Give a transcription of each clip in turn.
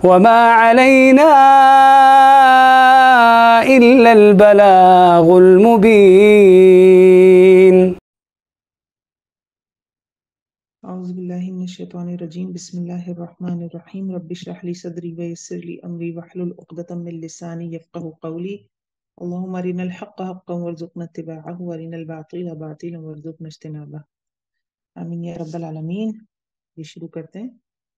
وما علينا إلا البلاغ المبين. اعوذ باللہ من الشیطان الرجیم بسم اللہ الرحمن الرحیم رب اشرح لی صدری ویسر لی امری واحلل عقدۃ من لسانی یفقہوا قولی اللہم ارنا الحق حقا وارزقنا اتباعہ وارنا الباطل باطلا وارزقنا اجتنابہ آمین یا رب العالمین. یہ شروع کرتے ہیں.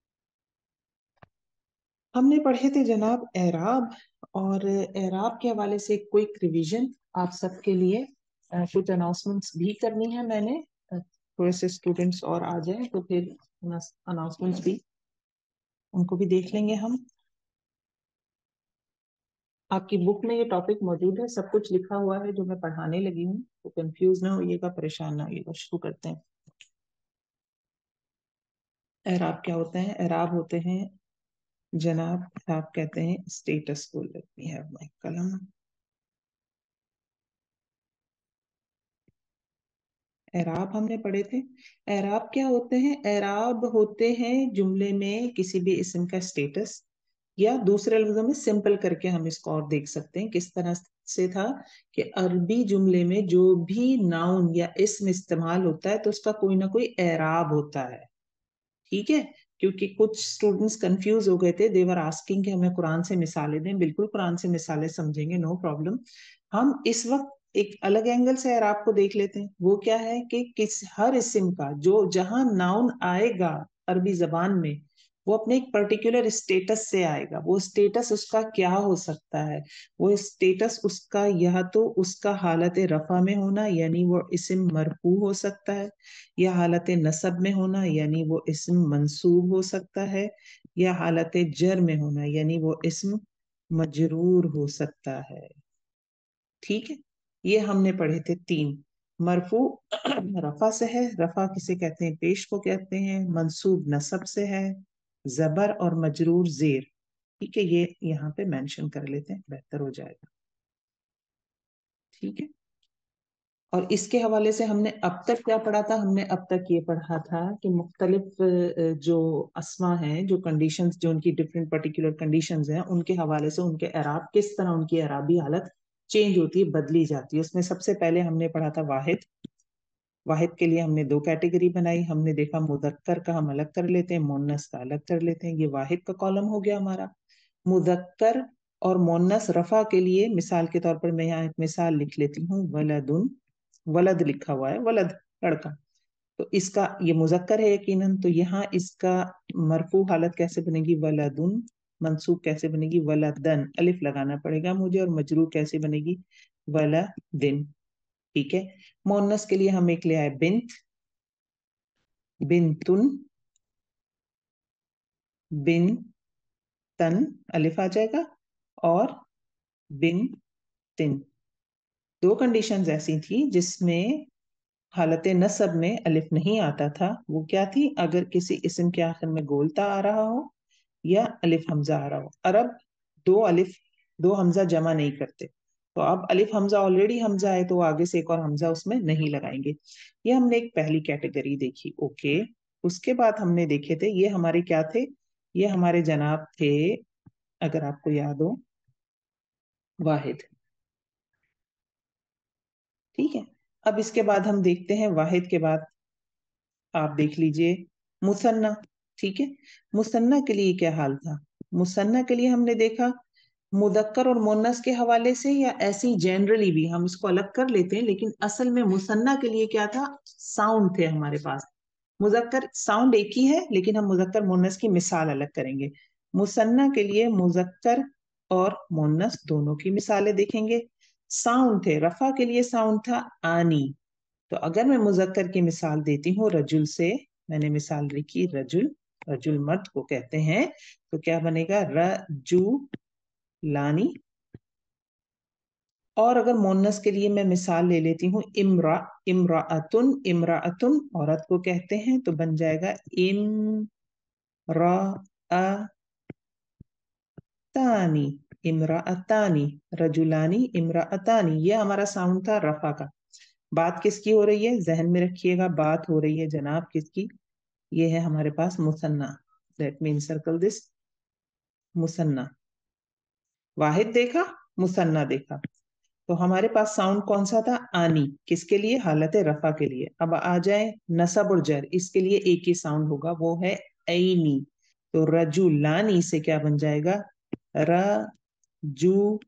ہم نے پڑھے تھے جناب اعراب، اور اعراب کے حوالے سے ایک کوئک ریویژن آپ سب کے لیے. کچھ اناؤنسمنٹس بھی کرنی ہے میں نے، تھوڑے سے اسٹوڈنٹس اور آ جائیں تو پھر اناؤنسمنٹس بھی ان کو بھی دیکھ لیں گے ہم. آپ کی بک میں یہ ٹاپک موجود ہے، سب کچھ لکھا ہوا ہے جو میں پڑھانے لگی ہوں، تو کنفیوز نہ ہوئیے گا، پریشان نہ ہوئیے گا. شروع کرتے ہیں. اعراب کیا ہوتے ہیں؟ اعراب ہوتے ہیں جناب، آپ کہتے ہیں اسٹیٹس کو. لیٹ می ہیو مائی قلم. اعراب ہم نے پڑھے تھے. اعراب کیا ہوتے ہیں؟ اعراب ہوتے ہیں جملے میں کسی بھی اسم کا اسٹیٹس، یا دوسرے لفظوں میں سمپل کر کے ہم اس کو اور دیکھ سکتے ہیں. کس طرح سے تھا کہ عربی جملے میں جو بھی ناؤن یا اسم استعمال ہوتا ہے تو اس کا کوئی نہ کوئی اعراب ہوتا ہے. ٹھیک ہے، کیونکہ کچھ اسٹوڈنٹس کنفیوز ہو گئے تھے. دے ور آسکنگ کہ ہمیں قرآن سے مثالیں دیں. بالکل قرآن سے مثالیں سمجھیں گے، نو پرابلم. ہم اس وقت ایک الگ اینگل سے اعراب کو دیکھ لیتے ہیں. وہ کیا ہے کہ ہر اسم کا جو جہاں ناؤن آئے گا عربی زبان میں، وہ اپنے ایک پرٹیکولر اسٹیٹس سے آئے گا. وہ اسٹیٹس اس کا کیا ہو سکتا ہے؟ وہ اسٹیٹس اس کا یا تو اس کا حالت رفع میں ہونا، یعنی وہ اسم مرفوع ہو سکتا ہے، یا حالت نصب میں ہونا، یعنی وہ اسم منصوب ہو سکتا ہے، یا حالت جر میں ہونا، یعنی وہ اسم مجرور ہو سکتا ہے. ٹھیک ہے، یہ ہم نے پڑھے تھے 3. مرفوع رفع سے ہے، رفع کسے کہتے ہیں؟ پیش کو کہتے ہیں. منصوب نصب سے ہے، زبر اور مجرور زیر. ٹھیک ہے، یہ یہاں پہ مینشن کر لیتے ہیں، بہتر ہو جائے گا. ٹھیک ہے، اور اس کے حوالے سے ہم نے اب تک کیا پڑھا تھا؟ ہم نے اب تک یہ پڑھا تھا کہ مختلف جو اسما ہیں، جو کنڈیشنز، جو ان کی ڈفرینٹ پرٹیکولر کنڈیشنز ہیں، ان کے حوالے سے ان کے اعراب کس طرح، ان کی اعرابی حالت چینج ہوتی ہے، بدلی جاتی ہے. اس میں سب سے پہلے ہم نے پڑھا تھا واحد. واحد کے لیے ہم نے 2 کیٹیگری بنائی. ہم نے دیکھا مذکر کا ہم الگ کر لیتے ہیں، مونس کا الگ کر لیتے ہیں. یہ واحد کا کالم ہو گیا ہمارا. مذکر اور مونس رفع کے لیے مثال کے طور پر میں یہاں ایک مثال لکھ لیتی ہوں. ولدن، ولد لکھا ہوا ہے، ولد لڑکا، تو اس کا یہ مذکر ہے یقیناً. تو یہاں اس کا مرفوع حالت کیسے بنے گی؟ ولدن. منصوب کیسے بنے گی؟ ولدن، الف لگانا پڑے گا مجھے. اور مجرور کیسے بنے گی؟ ولدن. ٹھیک ہے. مونس کے لیے ہم ایک لے آئے بنت، بنتن، بنتن، الف آ جائے گا، اور بنتن. 2 کنڈیشنز ایسی تھی جس میں حالت نصب میں الف نہیں آتا تھا. وہ کیا تھی؟ اگر کسی اسم کے آخر میں گولتا آ رہا ہو یا الف حمزہ آ رہا ہو. عرب 2 الف 2 حمزہ جمع نہیں کرتے، تو اب الف حمزہ آلریڈی حمزہ ہے تو آگے سے ایک اور حمزہ اس میں نہیں لگائیں گے. یہ ہم نے ایک پہلی کیٹیگری دیکھی. اوکے، اس کے بعد ہم نے دیکھے تھے یہ ہمارے کیا تھے؟ یہ ہمارے جناب تھے، اگر آپ کو یاد ہو، واحد. ٹھیک ہے، اب اس کے بعد ہم دیکھتے ہیں واحد کے بعد آپ دیکھ لیجئے مثنیٰ. ٹھیک ہے، مثنیٰ کے لیے کیا حال تھا؟ مثنیٰ کے لیے ہم نے دیکھا مذکر اور مونس کے حوالے سے، یا ایسی جنرلی بھی ہم اس کو الگ کر لیتے ہیں، لیکن اصل میں مثنیٰ کے لیے کیا تھا؟ ساؤنڈ تھے ہمارے پاس. مذکر ساؤنڈ ایک ہی ہے، لیکن ہم مذکر مونس کی مثال الگ کریں گے. مثنیٰ کے لیے مذکر اور مونس دونوں کی مثالیں دیکھیں گے. ساؤنڈ تھے، رفع کے لیے ساؤنڈ تھا آنی. تو اگر میں مذکر کی مثال دیتی ہوں رجل سے، میں نے مثال لکھی رجل، رجل مرد کو کہتے ہیں، تو کیا بنے گا؟ رجولانی. اور اگر مونس کے لیے میں مثال لے لیتی ہوں امرأتن، امرأتن عورت کو کہتے ہیں، تو بن جائے گا امرأتانی، امرأتانی، رجلانی، امرأتانی. یہ ہمارا ساؤنڈ تھا رفع کا. بات کس کی ہو رہی ہے؟ ذہن میں رکھیے گا، بات ہو رہی ہے جناب کس کی؟ یہ ہے ہمارے پاس مثنیٰ. لیٹ می انسرکل دس. मुसन्ना, वाहिद देखा, मुसन्ना देखा। तो हमारे पास साउंड कौन सा था? आनी, किसके लिए? हालत रफा के लिए। अब आ जाए नसब और जर, इसके लिए एक ही साउंड होगा, वो है ऐनी। तो रजुलानी से क्या बन जाएगा? रजुलैनी।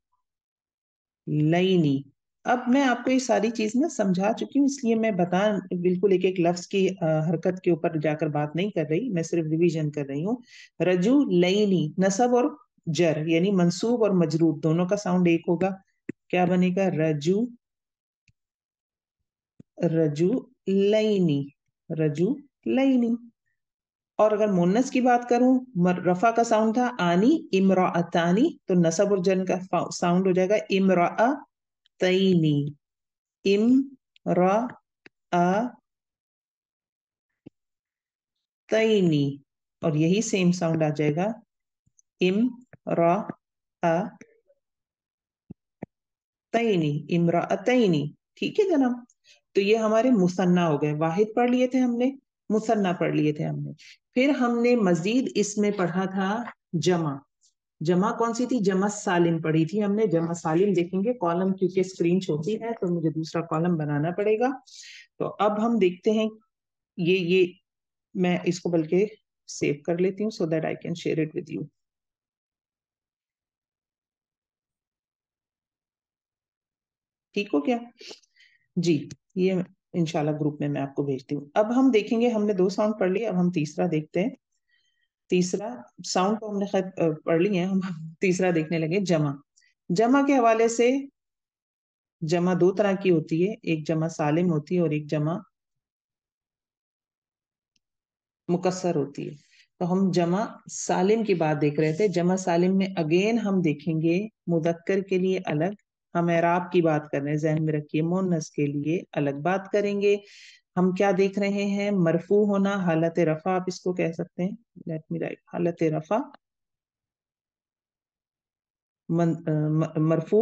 अब मैं आपको ये सारी चीज ना समझा चुकी हूँ, इसलिए मैं बता बिल्कुल एक एक लफ्ज की हरकत के ऊपर जाकर बात नहीं कर रही, मैं सिर्फ रिवीजन कर रही हूँ। रजुलैनी, नसब और जर यानी मंसूब और मजरूर दोनों का साउंड एक होगा। क्या बनेगा? रजुलैनी, रजुलैनी। और अगर मुन्नस की बात करूं, रफा का साउंड था आनी, इमराअतानी, तो नसब और जन का साउंड हो जाएगा इमराअतैनी, इमराअतैनी। और यही सेम साउंड आ जाएगा इमराअतैनी, इमराअतैनी। ठीक है जनाब। तो ये हमारे मुसन्ना हो गए, वाहिद पढ़ लिए थे हमने, मुसन्ना पढ़ लिए थे हमने। फिर हमने मजीद इसमें पढ़ा था जमा। जमा कौन सी थी? जमा सालिम पढ़ी थी हमने। जमा सालिम देखेंगे, कॉलम क्योंकि स्क्रीन छोटी है तो मुझे दूसरा कॉलम बनाना पड़ेगा। तो अब हम देखते हैं, ये मैं इसको बल्कि सेव कर लेती हूँ so that I can share it with you. ठीक हो क्या जी? ये इंशाल्लाह ग्रुप में मैं आपको भेजती हूँ। अब हम देखेंगे, हमने दो साउंड पढ़ लिए, अब हम तीसरा देखते हैं। तीसरा साउंड तो हमने खैर पढ़ लिए हैं, हम तीसरा देखने लगे जमा। जमा के हवाले से, जमा दो तरह की होती है, एक जमा सालिम होती है और एक जमा मुकस्सर होती है। तो हम जमा सालिम की बात देख रहे थे। जमा सालिम में अगेन हम देखेंगे मुदक्कर के लिए अलग, हम एराब की बात कर रहे हैं, जहन में रखिए, मुन्नस के लिए अलग बात करेंगे। हम क्या देख रहे हैं? मरफू होना, हालत रफा आप इसको कह सकते हैं। लेट मी राइट, हालत रफा, मरफू,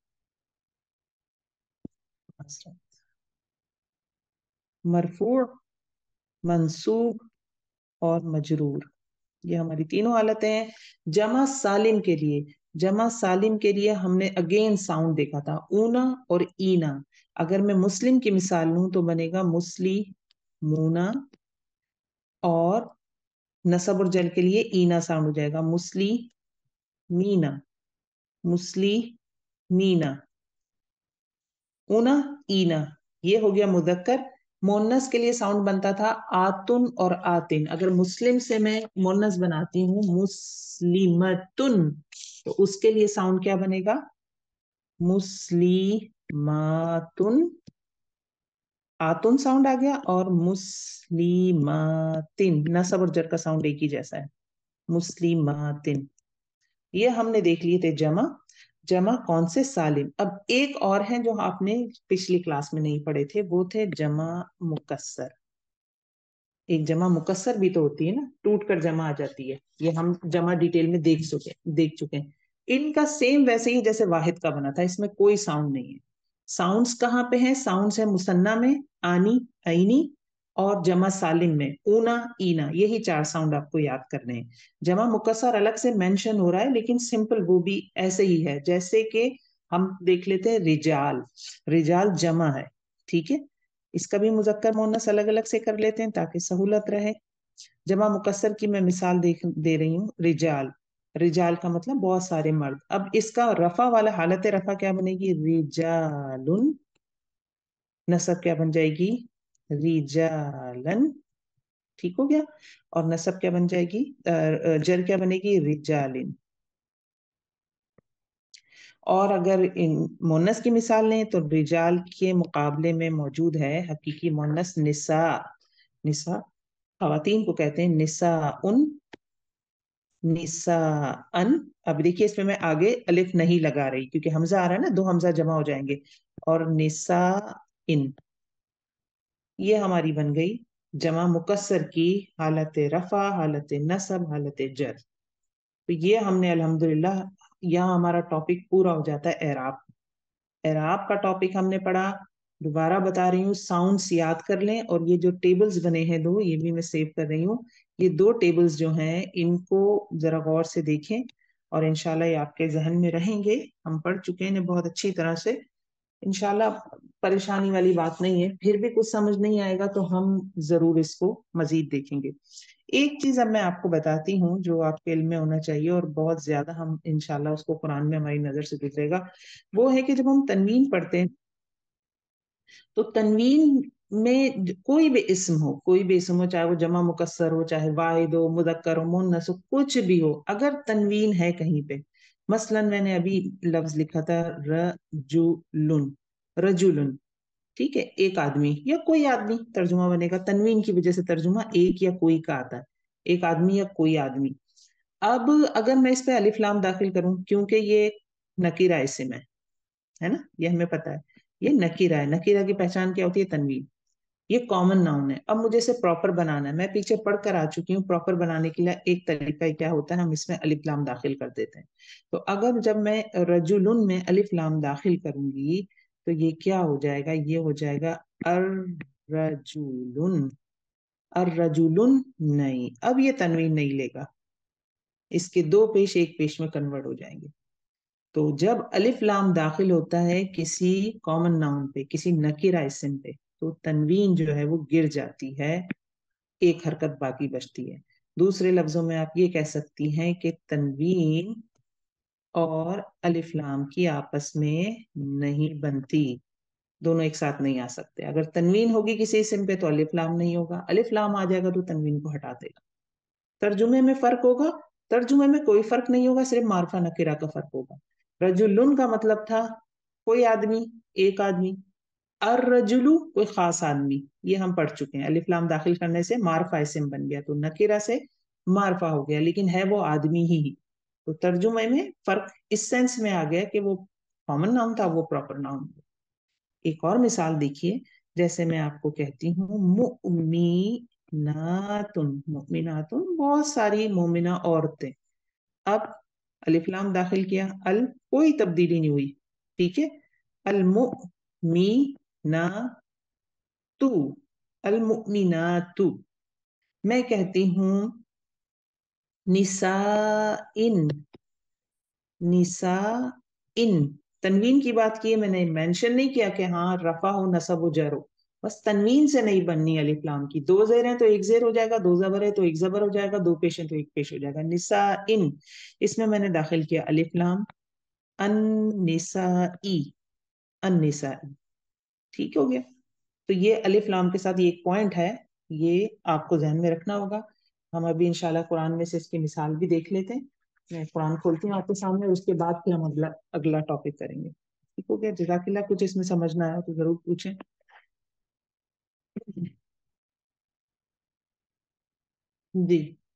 मरफू, मंसूब और मजरूर, ये हमारी तीनों हालतें हैं। जमा सालिम के लिए, जमा सालिम के लिए हमने अगेन साउंड देखा था, ऊना और ईना। अगर मैं मुस्लिम की मिसाल लूं तो बनेगा मुस्लिमूना, और नसब और जल के लिए ईना साउंड हो जाएगा मुस्लिमीना, मुस्लिमीना, ऊना, ईना। ये हो गया मुदक्कर। मोन्नस के लिए साउंड बनता था आतुन और आतिन। अगर मुस्लिम से मैं मोन्नस बनाती हूँ मुस्लिमतुन, तो उसके लिए साउंड क्या बनेगा? मुस्लिमातुन, आतुन साउंड आ गया, और मुस्लिमातिन, नसब और जर का साउंड एक ही जैसा है, मुस्लिमातिन। ये हमने देख लिए थे जमा। जमा कौन से? सालिम। अब एक और है जो आपने पिछली क्लास में नहीं पढ़े थे, वो थे जमा मुकस्सर। एक जमा मुकस्सर भी तो होती है ना, टूट कर जमा आ जाती है, ये हम जमा डिटेल में देख चुके हैं। इनका सेम वैसे ही जैसे वाहिद का बना था, इसमें कोई साउंड नहीं है। साउंड्स कहाँ पे हैं? साउंड्स है मुसन्ना में आनी, ऐनी, और जमा सालिम में ऊना, ईना। यही चार साउंड आपको याद करने हैं। जमा मुकस्सर अलग से मेंशन हो रहा है, लेकिन सिंपल वो भी ऐसे ही है जैसे कि हम देख लेते हैं रिजाल। रिजाल जमा है, ठीक है। इसका भी मुजक्कर मुअन्नस अलग अलग से कर लेते हैं ताकि सहूलत रहे। जमा मुकस्सर की मैं मिसाल दे रही हूँ, रिजाल। रिजाल का मतलब बहुत सारे मर्द। अब इसका रफा वाला हालत रफा क्या बनेगी? रिजालुन। नसब क्या बन जाएगी? रिजालन। ठीक हो गया। और नसब क्या बन जाएगी? जर क्या बनेगी? रिजालिन। और अगर इन मोनस की मिसाल लें तो रिजाल के मुकाबले में मौजूद है हकीकी मोनस निसा। निसा खवातीन को कहते हैं निसा उन, निसा अन। अब देखिए इसमें मैं आगे अलिफ नहीं लगा रही क्योंकि हमजा आ रहा है ना, दो हमजा जमा हो जाएंगे। और निसा इन, ये हमारी बन गई जमा मुकस्सर की हालत रफा, हालत नसब, हालत जर। तो ये हमने अल्हम्दुलिल्लाह, यहाँ हमारा टॉपिक पूरा हो जाता है एराब। एराब का टॉपिक हमने पढ़ा। दोबारा बता रही हूँ, साउंड्स याद कर लें, और ये जो टेबल्स बने हैं दो, ये भी मैं सेव कर रही हूँ। ये दो टेबल्स जो हैं इनको जरा गौर से देखें, اور انشاءاللہ یہ آپ کے ذہن میں رہیں گے. ہم پڑھ چکے ہیں بہت اچھی طرح سے انشاءاللہ. پریشانی والی بات نہیں ہے. پھر بھی کچھ سمجھ نہیں آئے گا تو ہم ضرور اس کو مزید دیکھیں گے. ایک چیز اب میں آپ کو بتاتی ہوں جو آپ کے علم میں ہونا چاہیے اور بہت زیادہ ہم انشاءاللہ اس کو قرآن میں ہماری نظر سے گزرے گا. وہ ہے کہ جب ہم تنوین پڑھتے ہیں تو تنوین میں کوئی بھی اسم ہو، کوئی بھی اسم ہو، چاہے وہ جمع مکسر ہو، چاہے واحد ہو، مذکر ہو، مؤنث ہو، کچھ بھی ہو، اگر تنوین ہے کہیں پہ، مثلا میں نے ابھی لفظ لکھا تھا رجولن، رجولن، ٹھیک ہے، ایک آدمی یا کوئی آدمی ترجمہ بنے گا. تنوین کی وجہ سے ترجمہ ایک یا کوئی کا آتا ہے، ایک آدمی یا کوئی آدمی. اب اگر میں اس پہ الف لام داخل کروں، کیونکہ یہ نکیرہ اسم ہے نا، یہ ہمیں پتا ہے یہ نکیرہ ہے. نکیرہ کی پہچان کیا ہوتی ہے؟ تنوین. یہ کامن ناؤن ہے. اب مجھے اسے پراپر بنانا ہے. میں پیچھے پڑھ کر آ چکی ہوں. پراپر بنانے کے لیے ایک طریقہ کیا ہوتا ہے، ہم اس میں الف لام داخل کر دیتے ہیں. تو اگر جب میں رجولن میں الف لام داخل کروں گی تو یہ کیا ہو جائے گا؟ یہ ہو جائے گا الرجولن. الرجولن نہیں، اب یہ تنوین نہیں لے گا. اس کے دو پیش ایک پیش میں کنورٹ ہو جائیں گے. تو جب الف لام داخل ہوتا ہے کسی کامن ناؤن پہ، کسی نکیرہ اسم پہ، تو تنوین جو ہے وہ گر جاتی ہے، ایک حرکت باقی بچتی ہے. دوسرے لفظوں میں آپ یہ کہہ سکتی ہیں کہ تنوین اور الف لام کی آپس میں نہیں بنتی، دونوں ایک ساتھ نہیں آ سکتے. اگر تنوین ہوگی کسی اسم پہ تو الف لام نہیں ہوگا، الف لام آ جائے گا تو تنوین کو ہٹا دے گا. ترجمے میں فرق ہوگا؟ ترجمے میں کوئی فرق نہیں ہوگا، صرف معرفہ نکرہ کا فرق ہوگا. رجلن کا مطلب تھا کوئی آدمی، ایک آدمی. الرجلو کوئی خاص آدمی، یہ ہم پڑھ چکے ہیں. الف لام داخل کرنے سے معرفہ اسم بن گیا تو نکرہ سے معرفہ ہو گیا، لیکن ہے وہ آدمی ہی. تو ترجمے میں فرق اس سینس میں آ گیا کہ وہ کامن ناؤن تھا، وہ پراپر ناؤن. ایک اور مثال دیکھیے، جیسے میں آپ کو کہتی ہوں مؤمناتن، مؤمناتن بہت ساری مومنہ عورتیں. اب الف لام داخل کیا، کوئی تبدیلی نہیں ہوئی، ٹھیک ہے. المؤمنات، المؤمنات. میں کہتی ہوں نساء، نساء. تنوین کی بات کی ہے میں نے، مینشن نہیں کیا کہ ہاں رفع ہو نصب ہو جر ہو، بس تنوین سے نہیں بننی الف لام کی. دو زیر ہیں تو ایک زیر ہو جائے گا، دو زبر ہے تو ایک زبر ہو جائے گا، دو پیش ہیں تو ایک پیش ہو جائے گا. نساء، اس میں نے داخل کیا الف لام. النسائی، النسائی، ٹھیک ہو گیا. تو یہ الف لام کے ساتھ یہ ایک پوائنٹ ہے، یہ آپ کو ذہن میں رکھنا ہوگا. ہم ابھی انشاءاللہ قرآن میں سے اس کی مثال بھی دیکھ لیتے ہیں. میں قرآن کھولتی ہوں آپ کے سامنے، اس کے بعد پھر ہم اگلا ٹاپک کریں گے. ٹھیک ہو گیا؟ جزاک اللہ. کچھ اس میں سمجھنا ہے تو ضرور پوچھیں. جی،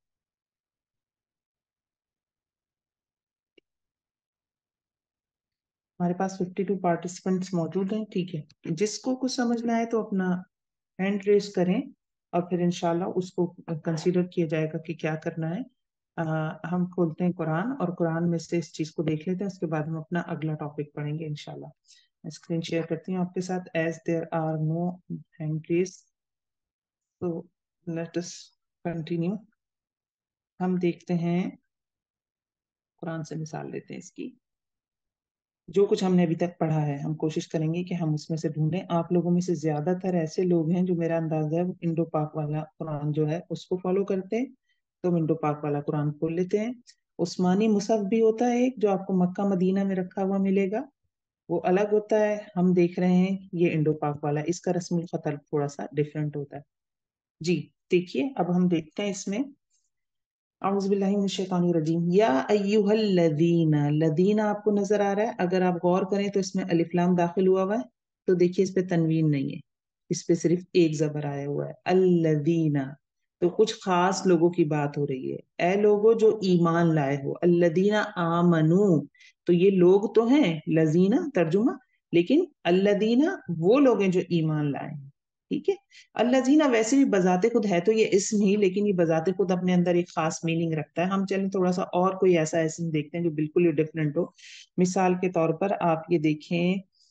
ہمارے پاس 52 پارٹیسپینٹس موجود ہیں. ٹھیک ہے، جس کو کچھ سمجھنا ہے تو اپنا ہینڈ ریز کریں اور پھر انشاءاللہ اس کو کنسیڈر کیا جائے گا کہ کیا کرنا ہے. ہم کھولتے ہیں قرآن اور قرآن میں سے اس چیز کو دیکھ لیتے ہیں، اس کے بعد ہم اپنا اگلا ٹاپک پڑھیں گے انشاءاللہ. میں اسکرین شیئر کرتی ہوں آپ کے ساتھ. As there are no hand raise تو لیٹ اس کنٹینیو. ہم دیکھتے ہیں، قرآن سے مثال لیتے ہیں اس کی. جو کچھ ہم نے ابھی تک پڑھا ہے ہم کوشش کریں گے کہ ہم اس میں سے ڈھونڈیں. آپ لوگوں میں سے زیادہ تر ایسے لوگ ہیں جو میرا اندازہ ہے انڈو پاک والا قرآن جو ہے اس کو فالو کرتے ہیں، تو انڈو پاک والا قرآن کھول لیتے ہیں. عثمانی مصحف بھی ہوتا ہے ایک جو آپ کو مکہ مدینہ میں رکھا ہوا ملے گا، وہ الگ ہوتا ہے. ہم دیکھ رہے ہیں یہ انڈو پاک والا، اس کا رسم الخط تھوڑا سا ڈفرینٹ ہوتا ہے. جی دیکھیے، اب ہم دیکھتے ہیں اس میں. اعوذ باللہ من الشیطان الرجیم. یا ایہا الذین، لذین آپ کو نظر آ رہا ہے؟ اگر آپ غور کریں تو اس میں الف لام داخل ہوا ہے تو دیکھیے اس پہ تنوین نہیں ہے، اس پہ صرف ایک زبر آیا ہوا ہے، الذین. تو کچھ خاص لوگوں کی بات ہو رہی ہے. اے لوگوں جو ایمان لائے ہو، الذین آمنو، تو یہ لوگ تو ہیں لذین ترجمہ، لیکن الذین وہ لوگ ہیں جو ایمان لائے ہیں. ٹھیک ہے. الذین ویسے بھی بذات خود ہے تو یہ اسم ہی، لیکن یہ بذات خود اپنے اندر ایک خاص میننگ رکھتا ہے. ہم چلیں تھوڑا سا اور کوئی ایسا اسم دیکھتے ہیں جو بالکل ہی ڈفرینٹ ہو. مثال کے طور پر آپ یہ دیکھیں،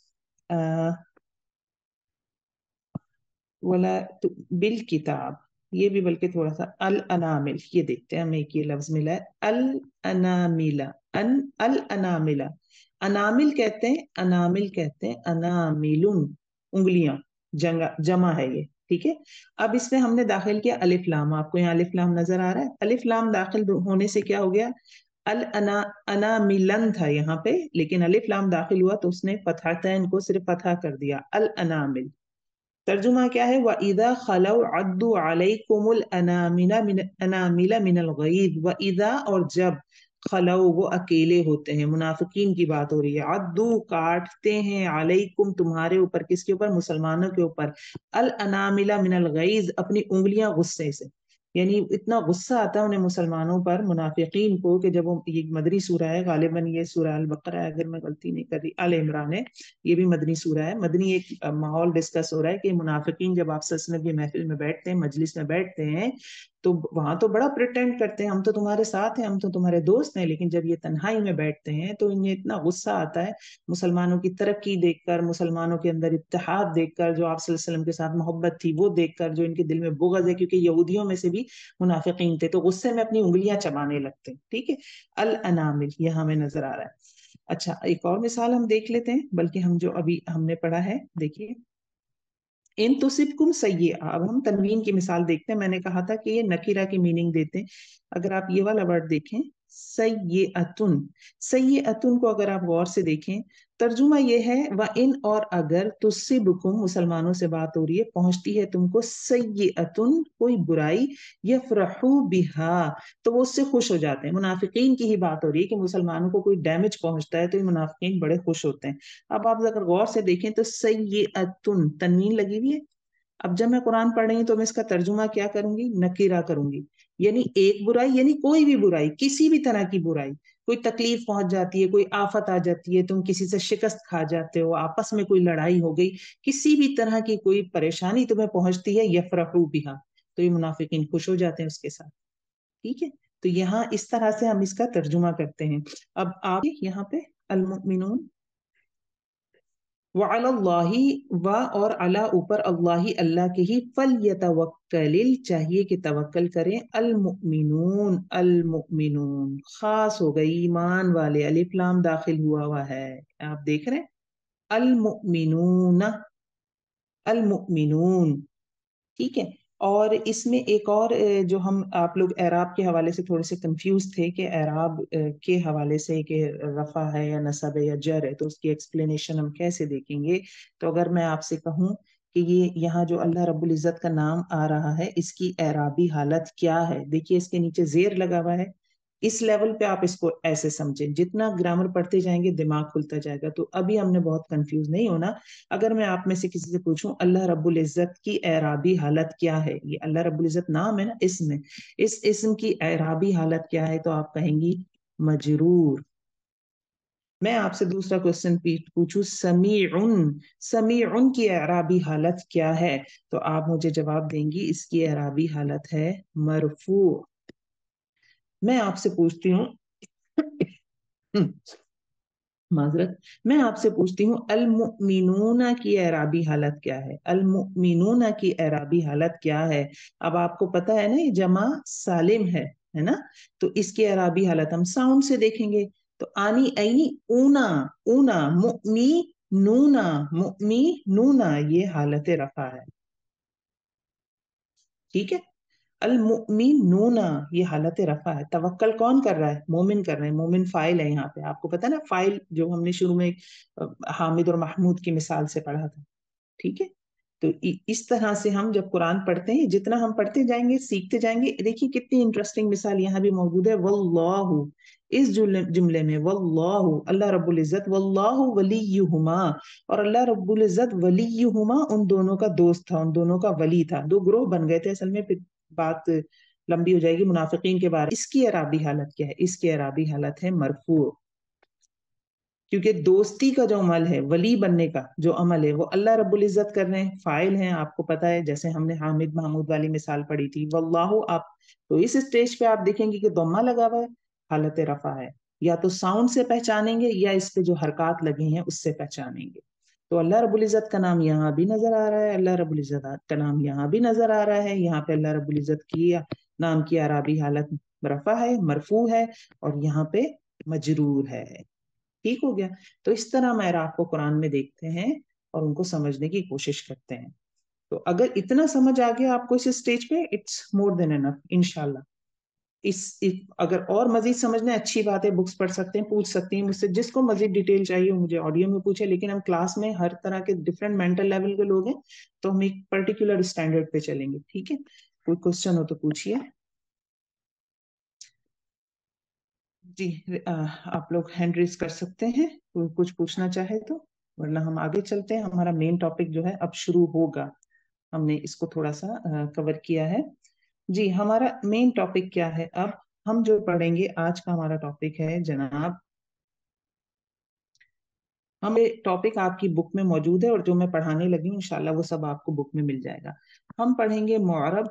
ولا بالکتاب، یہ بھی بلکہ تھوڑا سا الانامل، یہ دیکھتے ہیں ہمیں ایک یہ لفظ ملا ہے الانامل. अनामिला, अनामिल कहते हैं, अनामिल कहते हैं, अनामिलुन उंगलियां, जमा है ये, ठीक है। अब इसमें हमने दाखिल किया अलिफ लाम, आपको यहाँ अलिफ लाम नजर आ रहा है, अलिफ लाम दाखिल होने से क्या हो गया, अल अना अनामिलन था यहाँ पे, लेकिन अलिफ लाम दाखिल हुआ तो उसने फतहतैन को सिर्फ फतहा कर दिया, अल अनामिल। तर्जुमा क्या है, व इदा खलौ अद्दु अलैकुमुल अनामिला मिनल गईद, व इदा और जब, खलौ वो अकेले होते हैं, मुनाफिकीन की बात हो रही है, अद्दु काटते हैं, अलैकुम तुम्हारे ऊपर, किसके ऊपर, मुसलमानों के ऊपर, अल अनामिला मिनल गईज अपनी उंगलियां गुस्से से, यानी इतना गुस्सा आता है उन्हें मुसलमानों पर, मुनाफिकीन को, कि जब वो, ये मदनी सूरा है गालिबन, ये सूरा अल बकरा है अगर मैं गलती नहीं कर रही, अल इमरान है, ये भी मदनी सूरा है। मदनी एक माहौल डिस्कस हो रहा है कि मुनाफिकीन जब आप सल्लल्लाहु अलैहि वसल्लम की महफिल में बैठते हैं, मजलिस में बैठते हैं, तो वहां तो बड़ा प्रिटेंड करते हैं हम तो तुम्हारे साथ हैं, हम तो तुम्हारे दोस्त हैं, लेकिन जब ये तन्हाई में बैठते हैं तो इन्हें इतना गुस्सा आता है मुसलमानों की तरक्की देखकर, मुसलमानों के अंदर इत्तेहाद देखकर, जो आप सल्लल्लाहु अलैहि वसल्लम के साथ मोहब्बत थी वो देखकर, जो इनके दिल में बुग़्ज़ है, क्योंकि यहूदियों में से भी मुनाफिकीन थे, तो गुस्से में अपनी उंगलियां चबाने लगते हैं, ठीक है। अल अनामिल यह हमें नजर आ रहा है। अच्छा, एक और मिसाल हम देख लेते हैं, बल्कि हम जो अभी हमने पढ़ा है, देखिए, इन तुसिबकुम सय्यिआ, अब हम तनवीन की मिसाल देखते हैं, मैंने कहा था कि ये नकीरा की मीनिंग देते हैं। अगर आप ये वाला वर्ड देखें, सय्यिअतुन, सय्यिअतुन को अगर आप गौर से देखें, तर्जुमा ये है, व इन और अगर, तुसिबकुम मुसलमानों से बात हो रही है, पहुंचती है तुमको, सय्यिअतुन कोई बुराई, यफरहू बिहा, तो वो उससे खुश हो जाते हैं। मुनाफिकीन की ही बात हो रही है कि मुसलमानों को कोई डैमेज पहुंचता है तो ये मुनाफिकीन बड़े खुश होते हैं। अब आप अगर गौर से देखें तो सय्यिअतुन तन्वीन लगी हुई है। अब जब मैं कुरान पढ़ रही हूँ तो मैं इसका तर्जुमा क्या करूंगी, नकीरा करूंगी, यानी एक बुराई, यानी कोई भी बुराई, किसी भी तरह की बुराई, कोई तकलीफ पहुंच जाती है, कोई आफत आ जाती है, तुम किसी से शिकस्त खा जाते हो, आपस में कोई लड़ाई हो गई, किसी भी तरह की कोई परेशानी तुम्हें पहुंचती है, यफरहू बिहा, तो ये मुनाफिकीन खुश हो जाते हैं उसके साथ, ठीक है। तो यहाँ इस तरह से हम इसका तर्जुमा करते हैं। अब आप यहाँ पे अल-मुमिनून वअलल्लाहि, व और अला ऊपर, अल्लाही अल्लाह के ही, फल यतवक्कलिल चाहिए कि तवक्कल करें, अल मुमिनून, अल मुमिनून खास हो गई ईमान वाले, अलिफ लाम दाखिल हुआ है, आप देख रहे हैं, अल मुमिनून, अल मुमिनून, ठीक है। और इसमें एक और जो हम आप लोग एराब के हवाले से थोड़े से कंफ्यूज थे कि एराब के हवाले से कि रफा है या नसब है या जर है, तो उसकी एक्सप्लेनेशन हम कैसे देखेंगे। तो अगर मैं आपसे कहूं कि ये यहाँ जो अल्लाह रब्बुल इज़्ज़त का नाम आ रहा है, इसकी एराबी हालत क्या है, देखिए इसके नीचे जेर लगा हुआ है, इस लेवल पे आप इसको ऐसे समझें, जितना ग्रामर पढ़ते जाएंगे दिमाग खुलता जाएगा। तो अभी हमने बहुत कंफ्यूज नहीं होना। अगर मैं आप में से किसी से पूछूं अल्लाह रब्बुल इज़्ज़त की एराबी हालत क्या है, ये अल्लाह रब्बुल इज़्ज़त नाम है ना, इसमें इस इस्म की एराबी हालत क्या है, तो आप कहेंगी मजरूर। मैं आपसे दूसरा क्वेश्चन पूछूं, समीउन, समीउन की एराबी हालत क्या है, तो आप मुझे जवाब देंगी इसकी एराबी हालत है मरफू। मैं आपसे पूछती हूँ माजरत, मैं आपसे पूछती हूँ अल मुमिनूना की एराबी हालत क्या है, अल मुमिनूना की एराबी हालत क्या है। अब आपको पता है ना ये जमा सालिम है ना, तो इसकी एराबी हालत हम साउंड से देखेंगे। तो आनी ऐनी ऊना, ऊना मुमी नूना, मुमी नूना, ये हालत रफा है, ठीक है। अल मुमिनूना ये हालत रफा है। तवक्कल कौन कर रहा है, मोमिन कर रहे हैं, मोमिन फाइल है यहाँ पे, आपको पता है ना, फाइल जो हमने शुरू में हामिद और महमूद की मिसाल से पढ़ा था, ठीक है। तो इस तरह से हम जब कुरान पढ़ते हैं, जितना हम पढ़ते जाएंगे सीखते जाएंगे। देखिए कितनी इंटरेस्टिंग मिसाल यहाँ भी मौजूद है, वल्लाहु, इस जुमले में वल्लाहु, अल्लाह रब्बुल इज़्ज़त, वल्लाहु वलियुहुमा, और अल्लाह रब्बुल इज़्ज़त वलियुहुमा उन दोनों का दोस्त था, उन दोनों का वली था। दो ग्रोह बन गए थे असल में, फिर बात लंबी हो जाएगी मुनाफिकीन के बारे। इसकी अराबी हालत क्या है, इसकी अराबी हालत है मरफू, क्योंकि दोस्ती का जो अमल है, वली बनने का जो अमल है, वो अल्लाह रब्बुल इज़्ज़त कर रहे हैं, फाइल हैं, आपको पता है, जैसे हमने हामिद महमूद वाली मिसाल पढ़ी थी, वल्लाहु। आप तो इस स्टेज पे आप देखेंगे कि दम्मा लगा हुआ है, हालत रफा है, या तो साउंड से पहचानेंगे या इस पे जो हरकत लगे हैं उससे पहचानेंगे। तो अल्लाह रब्बुल इज़्ज़त का नाम यहाँ भी नजर आ रहा है, अल्लाह रब्बुल इज़्ज़त का नाम यहाँ भी नजर आ रहा है। यहाँ पे अल्लाह रब्बुल इज़्ज़त की नाम की अराबी हालत रफा है, मरफू है, और यहाँ पे मजरूर है। ठीक हो गया। तो इस तरह हम एराब को कुरान में देखते हैं और उनको समझने की कोशिश करते हैं। तो अगर इतना समझ आ गया आपको इस स्टेज पे, इट्स मोर देन एनफ इंशाल्लाह। अगर और मजीद समझना है, अच्छी बात है, बुक्स पढ़ सकते हैं, पूछ सकते हैं मुझसे, जिसको मजीद डिटेल चाहिए मुझे ऑडियो में पूछे। लेकिन हम क्लास में हर तरह के डिफरेंट मेंटल लेवल के लोग हैं, तो हम एक पर्टिकुलर स्टैंडर्ड पे चलेंगे। ठीक है, कोई क्वेश्चन हो तो पूछिए जी। आप लोग हैंड रेज कर सकते हैं कोई कुछ पूछना चाहे तो, वरना हम आगे चलते हैं। हमारा मेन टॉपिक जो है अब शुरू होगा। हमने इसको थोड़ा सा कवर किया है जी। हमारा मेन टॉपिक क्या है अब हम जो पढ़ेंगे? आज का हमारा टॉपिक है जनाब, हम ये टॉपिक आपकी बुक में मौजूद है और जो मैं पढ़ाने लगी हूँ इंशाल्लाह वो सब आपको बुक में मिल जाएगा। हम पढ़ेंगे मुअरब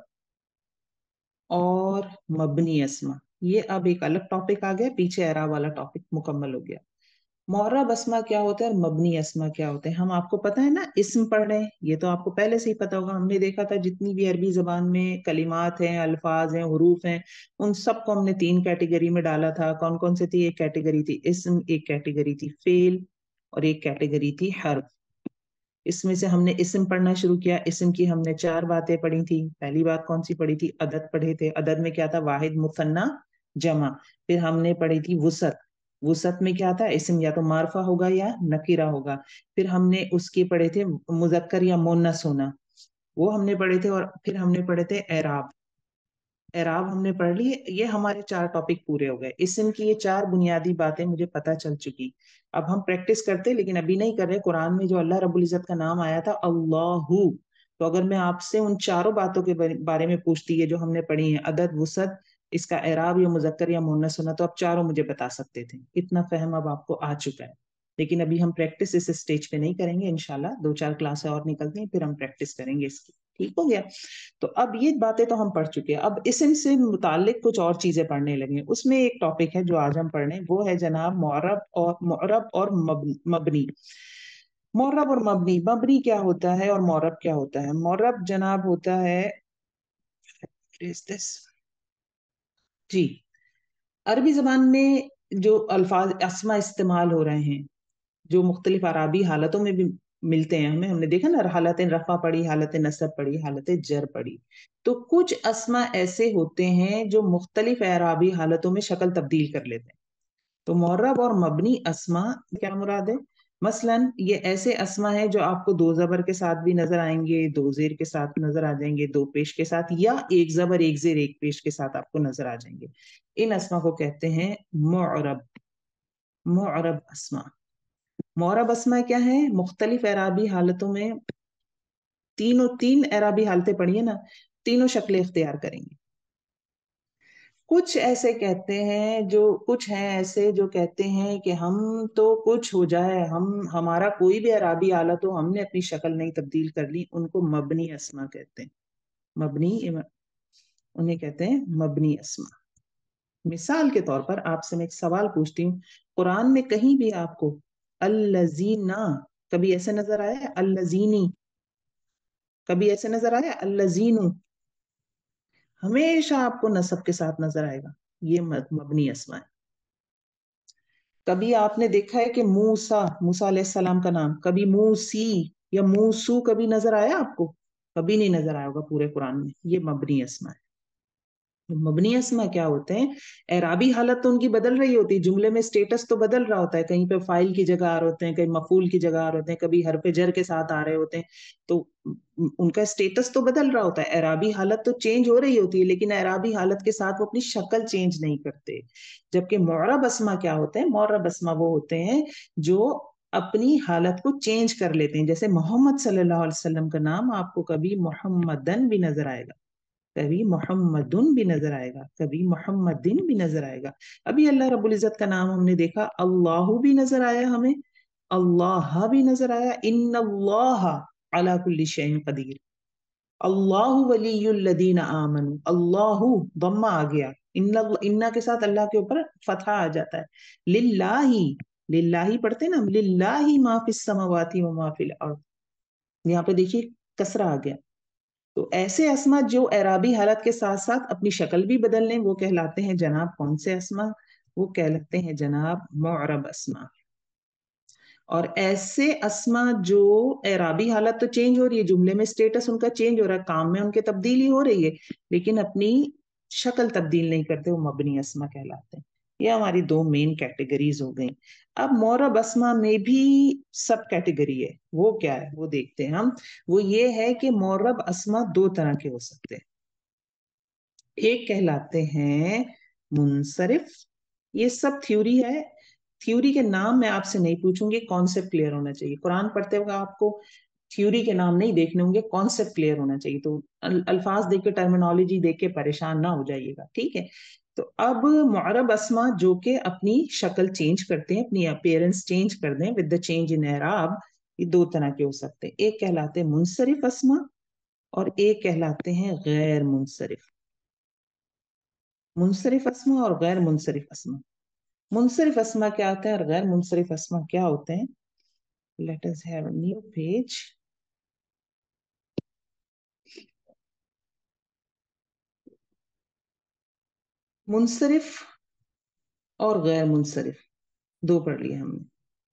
और मबनी अस्मा। ये अब एक अलग टॉपिक आ गया, पीछे एराब वाला टॉपिक मुकम्मल हो गया। मुअर्रब अस्मा क्या होता है और मबनी अस्मा क्या होते हैं? हम आपको पता है ना, इस्म पढ़ रहे हैं, ये तो आपको पहले से ही पता होगा। हमने देखा था जितनी भी अरबी जबान में कलिमात हैं, अल्फाज हैं, हुरूफ हैं, उन सबको हमने तीन कैटेगरी में डाला था। कौन कौन से थी? एक कैटेगरी थी इस्म, एक कैटेगरी थी फेल, और एक कैटेगरी थी हर्फ। इसमें से हमने इस्म पढ़ना शुरू किया। इस्म की हमने चार बातें पढ़ी थी। पहली बात कौन सी पढ़ी थी? अदद पढ़े थे। अदद में क्या था? वाहिद, मुसन्ना, जमा। फिर हमने पढ़ी थी वुसत। वुसत में क्या था? इस्म या तो मारफा होगा या नकीरा होगा। फिर हमने उसके पढ़े थे मुजक्कर या मोन्नस होना, वो हमने पढ़े थे। और फिर हमने पढ़े थे एराब। एराब हमने पढ़ ली। ये हमारे चार टॉपिक पूरे हो गए। इस्म की ये चार बुनियादी बातें मुझे पता चल चुकी। अब हम प्रैक्टिस करते, लेकिन अभी नहीं कर रहे। कुरान में जो अल्लाह रब्बुल इज्जत का नाम आया था अल्लाहू, तो अगर मैं आपसे उन चारों बातों के बारे में पूछती है जो हमने पढ़ी है, अदद, वुसत, इसका एराब या मुजक्कर या मुन्नस होना, तो आप चारों मुझे बता सकते थे। इतना फहम अब आपको आ चुका है। लेकिन अभी हम प्रैक्टिस इस स्टेज पे नहीं करेंगे। इंशाल्लाह दो चार क्लासें और निकलती हैं, फिर हम प्रैक्टिस करेंगे इसकी। ठीक हो गया। तो अब ये बातें तो हम पढ़ चुके हैं। अब इससे मुतालिक कुछ और चीजें पढ़ने लगे। उसमें एक टॉपिक है जो आज हम पढ़ने, वो है जनाब मुअर्रब और मबनी। मुअर्रब और मबनी। मबनी क्या होता है और मुअर्रब क्या होता है? मुअर्रब जनाब होता है, इज दिस जी, अरबी जबान में जो अल्फाज अस्मा इस्तेमाल हो रहे हैं, जो मुख्तलिफ अराबी हालतों में भी मिलते हैं हमें। हमने देखा ना, हालत रफा पढ़ी, हालत नसब पढ़ी, हालत जर पढ़ी। तो कुछ अस्मा ऐसे होते हैं जो मुख्तलिफ अराबी हालतों में शक्ल तब्दील कर लेते हैं। तो मुअर्रब और मबनी अस्मा क्या मुराद है? मसलन ये ऐसे अस्मा है जो आपको दो जबर के साथ भी नजर आएंगे, दो जेर के साथ नजर आ जाएंगे, दो पेश के साथ, या एक जबर एक जेर एक पेश के साथ आपको नजर आ जाएंगे। इन अस्मा को कहते हैं मुअर्रब। मुअर्रब अस्मा। मुअर्रब अस्मा क्या है? मुख्तलिफ एराबी हालतों में, तीन एराबी हालतें पढ़िए ना, तीनों शक्लें इख्तियार करेंगी। कुछ ऐसे कहते हैं, जो कुछ हैं ऐसे जो कहते हैं कि हम तो कुछ हो जाए, हम हमारा कोई भी अराबी हालत हो, हमने अपनी शक्ल नहीं तब्दील कर ली, उनको मबनी अस्मा कहते हैं। मबनी, उन्हें कहते हैं मबनी अस्मा। मिसाल के तौर पर आपसे मैं एक सवाल पूछती हूँ, कुरान में कहीं भी आपको अल्लजीना कभी ऐसे नजर आया है? अल्लजीनी कभी ऐसे नजर आया? अल्लजीनु हमेशा आपको नसब के साथ नजर आएगा। ये मबनी अस्मा है। कभी आपने देखा है कि मूसा, मूसा अलैहिस्सलाम का नाम, कभी मूसी या मूसू कभी नजर आया आपको? कभी नहीं नजर आया होगा पूरे कुरान में। ये मबनी अस्मा है। मबनी अस्मा क्या होते हैं? एराबी हालत तो उनकी बदल रही होती है, जुमले में स्टेटस तो बदल रहा होता है। कहीं पे फाइल की जगह आ रहे होते हैं, कहीं मफूल की जगह आ रहे होते हैं, कभी हरफ जर के साथ आ रहे होते हैं। तो उनका स्टेटस तो बदल रहा होता है, एराबी हालत तो चेंज हो रही होती है, लेकिन एराबी हालत के साथ वो अपनी शक्ल चेंज नहीं करते। जबकि मुअर्रब अस्मा क्या होते हैं? मुअर्रब अस्मा वो होते हैं जो अपनी हालत को चेंज कर लेते हैं। जैसे मोहम्मद सल्लल्लाहु अलैहि वसल्लम का नाम आपको कभी मोहम्मदन भी नजर आएगा, कभी मोहम्मदुन भी नजर आएगा, कभी मोहम्मदिन भी नजर आएगा। अभी अल्लाह रब्बुल इज्जत का नाम हमने देखा, अल्लाहु भी नजर आया हमें, अल्लाह भी नजर आया, इन्नल्लाह अला कुल्ली शैइन कदीर। अल्लाहु वलियुल लदीना आमनु, अल्लाहु दम्मा आ गया, इन्ना के साथ अल्लाह के ऊपर फतहा आ जाता है। लिल्लाही, लिल्लाही पढ़ते हैं ना हम, लिल्लाही मा फिस समावाति व मा फिल अर्द। यहाँ पे देखिए कसरा आ गया। तो ऐसे अस्मा जो एराबी हालत के साथ साथ अपनी शक्ल भी बदल लें, वो कहलाते हैं जनाब कौन से अस्मा? وہ कहलाते हैं जनाब मुअरब अस्मा। और ऐसे अस्मा जो एराबी हालत तो चेंज हो रही है, जुमले में स्टेटस उनका चेंज हो रहा है, काम में उनके तब्दीली हो रही है, लेकिन अपनी शक्ल तब्दील नहीं करते, वो मबनी अस्मा कहलाते हैं। ये हमारी दो मेन कैटेगरीज हो गई। अब मोरब अस्मा में भी सब कैटेगरी है, वो क्या है वो देखते हैं हम। वो ये है कि मोरब अस्मा दो तरह के हो सकते हैं। एक कहलाते हैं मुनसरिफ। ये सब थ्योरी है, थ्योरी के नाम मैं आपसे नहीं पूछूंगी, कॉन्सेप्ट क्लियर होना चाहिए। कुरान पढ़ते वक्त आपको थ्योरी के नाम नहीं देखने होंगे, कॉन्सेप्ट क्लियर होना चाहिए। तो अल्फाज देख के, टर्मिनोलॉजी देख के परेशान ना हो जाइएगा, ठीक है। तो अब मुअरब अस्मा जो के अपनी शक्ल चेंज करते हैं, अपनी अपीयरेंस चेंज कर दें विद द चेंज इन एराब, ये दो तरह के हो सकते हैं। एक कहलाते हैं मुनसरिफ अस्मा और एक कहलाते हैं गैर मुनसरिफ। मुनसरिफ अस्मा और गैर मुनसरिफ अस्मा। मुनसरिफ अस्मा क्या होता है और गैर मुनसरिफ अस्मा क्या होते हैं? Let us have a new page. मुनसरिफ और गैर मुनसरिफ दो पढ़ लिए हमने।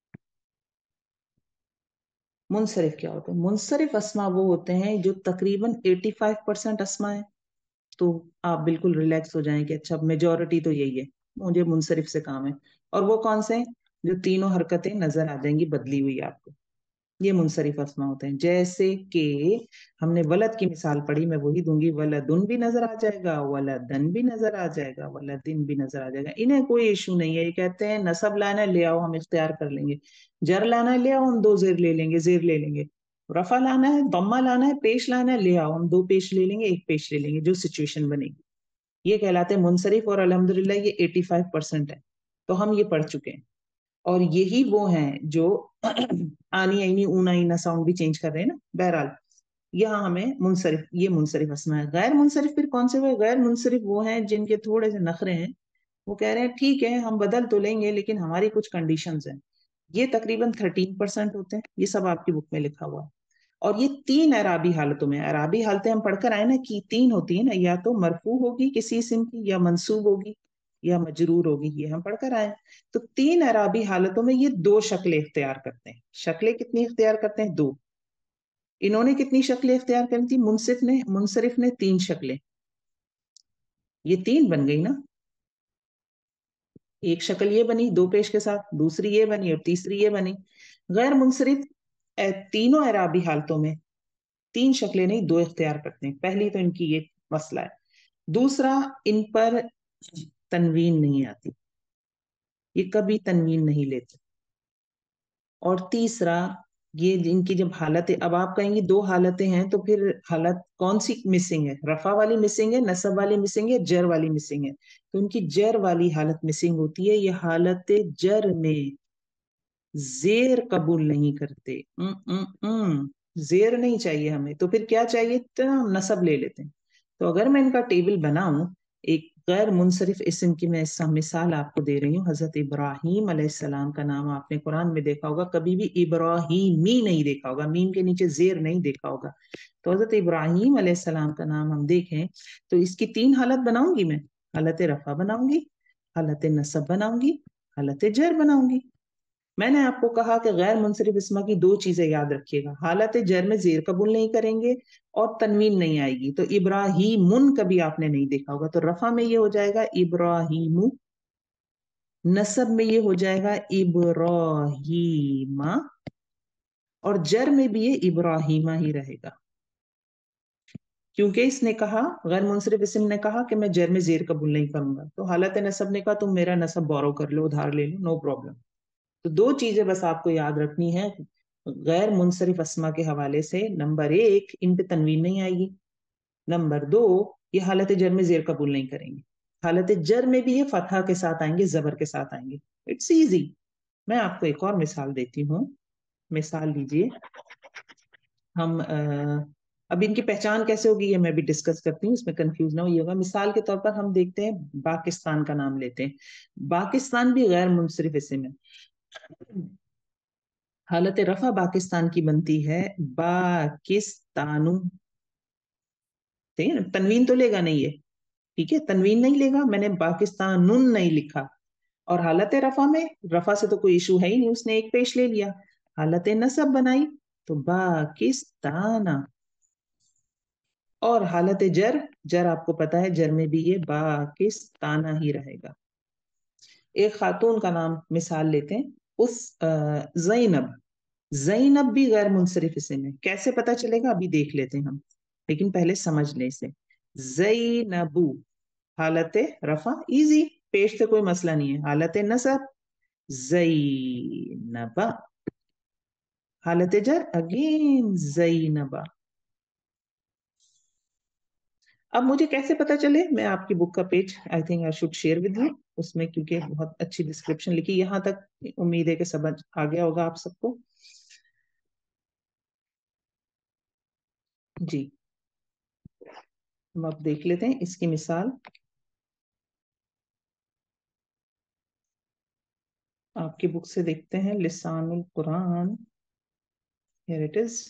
मुनसरिफ क्या होते हैं? मुनसरिफ अस्मा वो होते हैं जो तकरीबन 85% अस्मा है। तो आप बिल्कुल रिलैक्स हो जाएं कि अच्छा मेजोरिटी तो यही है, मुझे मुनसरिफ से काम है। और वो कौन से हैं? जो तीनों हरकतें नजर आ जाएंगी बदली हुई आपको, ये मुनसरिफ अस्मा होते हैं। जैसे कि हमने वलद की मिसाल पढ़ी, मैं वही दूंगी, वलदुन भी नजर आ जाएगा, वलदन भी नजर आ जाएगा, वलदिन भी नजर आ जाएगा, इन्हें कोई इशू नहीं है। ये कहते हैं नसब लाना है ले आओ, हम इख्तियार कर लेंगे। जर लाना है ले आओ, हम दो जेर ले लेंगे, जेर ले लेंगे। रफा लाना है, दम्मा लाना है, पेश लाना है, ले आओ, हम दो पेश ले लेंगे, एक पेश ले लेंगे, जो सिचुएशन बनेगी। ये कहलाते हैं मुनसरिफ, और अल्हम्दुलिल्लाह ये 85% है, तो हम ये पढ़ चुके हैं। और यही वो हैं जो आनी आईनी ऊना ईना साउंड भी चेंज कर रहे हैं ना। बहरहाल यहाँ हमें मुनसरिफ, ये मुनसरिफ अस्मा है। गैर मुनसरिफ फिर कौन से हुए? गैर मुनसरिफ वो हैं जिनके थोड़े से नखरे हैं, वो कह रहे हैं ठीक है हम बदल तो लेंगे लेकिन हमारी कुछ कंडीशंस हैं। ये तकरीबन 13% होते हैं, ये सब आपकी बुक में लिखा हुआ है। और ये तीन अराबी हालतों में, अराबी हालतें हम पढ़कर आए ना कि तीन होती है ना, या तो मरफू होगी किसी इस्म की, या मंसूब होगी, या मजरूर होगी, ये हम पढ़कर आए। तो तीन अराबी हालतों में ये दो शक्लें इख्तियार करते हैं। शक्लें कितनी इख्तियार करते हैं? दो। इन्होंने कितनी शक्लें इख्तियार करी थी? मुनसरिफ ने तीन शक्लें। ये तीन बन गई ना। एक शक्ल ये बनी दो पेश के साथ, दूसरी ये बनी और तीसरी ये बनी। गैर मुनसरिफ तीनों अराबी हालतों में तीन शक्लें नहीं दो इख्तियार करते हैं। पहली तो इनकी ये मसला है। दूसरा, इन पर तनवीन नहीं आती, ये कभी तनवीन नहीं लेते। और तीसरा, ये इनकी जब हालतें, अब आप कहेंगे दो हालतें हैं तो फिर हालत कौन सी मिसिंग है? रफा वाली मिसिंग है, नसब वाली मिसिंग है, जर वाली मिसिंग है? तो इनकी जर वाली हालत मिसिंग होती है। ये हालत जर में जेर कबूल नहीं करते। जेर नहीं चाहिए हमें, तो फिर क्या चाहिए? तो हम नसब ले लेते हैं। तो अगर मैं इनका टेबल बनाऊं, एक गैर मुनसरिफ इस्म की मैं इस मिसाल आपको दे रही हूँ। हजरत इब्राहिम अलैहिस्सलाम का नाम आपने कुरान में देखा होगा, कभी भी इब्राहिमी नहीं देखा होगा, मीम के नीचे जेर नहीं देखा होगा। तो हजरत इब्राहिम अलैहिस्सलाम का नाम हम देखें तो इसकी तीन हालत बनाऊंगी मैं। हालत रफा बनाऊंगी, हालत नसब बनाऊंगी, हालत जर बनाऊंगी। मैंने आपको कहा कि गैर मुनसरिफ इस्मा की दो चीजें याद रखिएगा, हालत जर में जेर कबूल नहीं करेंगे और तनवीन नहीं आएगी। तो इब्राहिमुन कभी आपने नहीं देखा होगा, तो रफा में ये हो जाएगा इब्राहिमु, नसब में ये हो जाएगा इब्राहिमा, और जर में भी ये इब्राहिमा ही रहेगा। क्योंकि इसने कहा, गैर मुनसरिफ इस्म ने कहा कि मैं जर में जेर कबूल नहीं करूंगा, तो हालत नसब ने कहा तुम मेरा नसब बोरो कर लो, उधार ले लो, नो प्रॉब्लम। तो दो चीजें बस आपको याद रखनी है गैर मुनसरिफ अस्मा के हवाले से। नंबर एक, इन पे तनवीन नहीं आएगी। नंबर दो, ये हालत जर में जेर कबूल नहीं करेंगे। हालत जर में भी ये फतहा के साथ आएंगे, जबर के साथ आएंगे। It's easy. मैं आपको एक और मिसाल देती हूँ। मिसाल लीजिए, हम अब इनकी पहचान कैसे होगी ये मैं भी डिस्कस करती हूँ, इसमें कंफ्यूज ना होगा। मिसाल के तौर पर हम देखते हैं, पाकिस्तान का नाम लेते हैं। पाकिस्तान भी गैर मुनसरिफ इस्म है। हालत रफा पाकिस्तान की बनती है पाकिस्तानु। ठीक है ना, तनवीन तो लेगा नहीं है, ठीक है, तनवीन नहीं लेगा, मैंने पाकिस्तानुन नहीं लिखा। और हालत रफा में, रफा से तो कोई इशू है ही नहीं, उसने एक पेश ले लिया। हालत नसब बनाई तो बाकिस्ताना। और हालत जर, जर आपको पता है जर में भी ये पाकिस्ताना ही रहेगा। एक खातून का नाम मिसाल लेते हैं, उस जैनब। जैनब भी गैर मुंसरिफ इस्म है, कैसे पता चलेगा अभी देख लेते हैं हम, लेकिन पहले समझ लें इसे। जैनबू हालत रफा इजी, पेश से कोई मसला नहीं है। हालत नसब जैनबा, हालत जर अगेन जैनबा। अब मुझे कैसे पता चले, मैं आपकी बुक का page I think I should share with you, उसमें क्योंकि बहुत अच्छी डिस्क्रिप्शन लिखी, यहाँ तक उम्मीद है कि समझ आ गया होगा आप सबको। जी, हम अब देख लेते हैं इसकी मिसाल। आपकी बुक से देखते हैं, लिसानुल कुरान, हियर इट इज।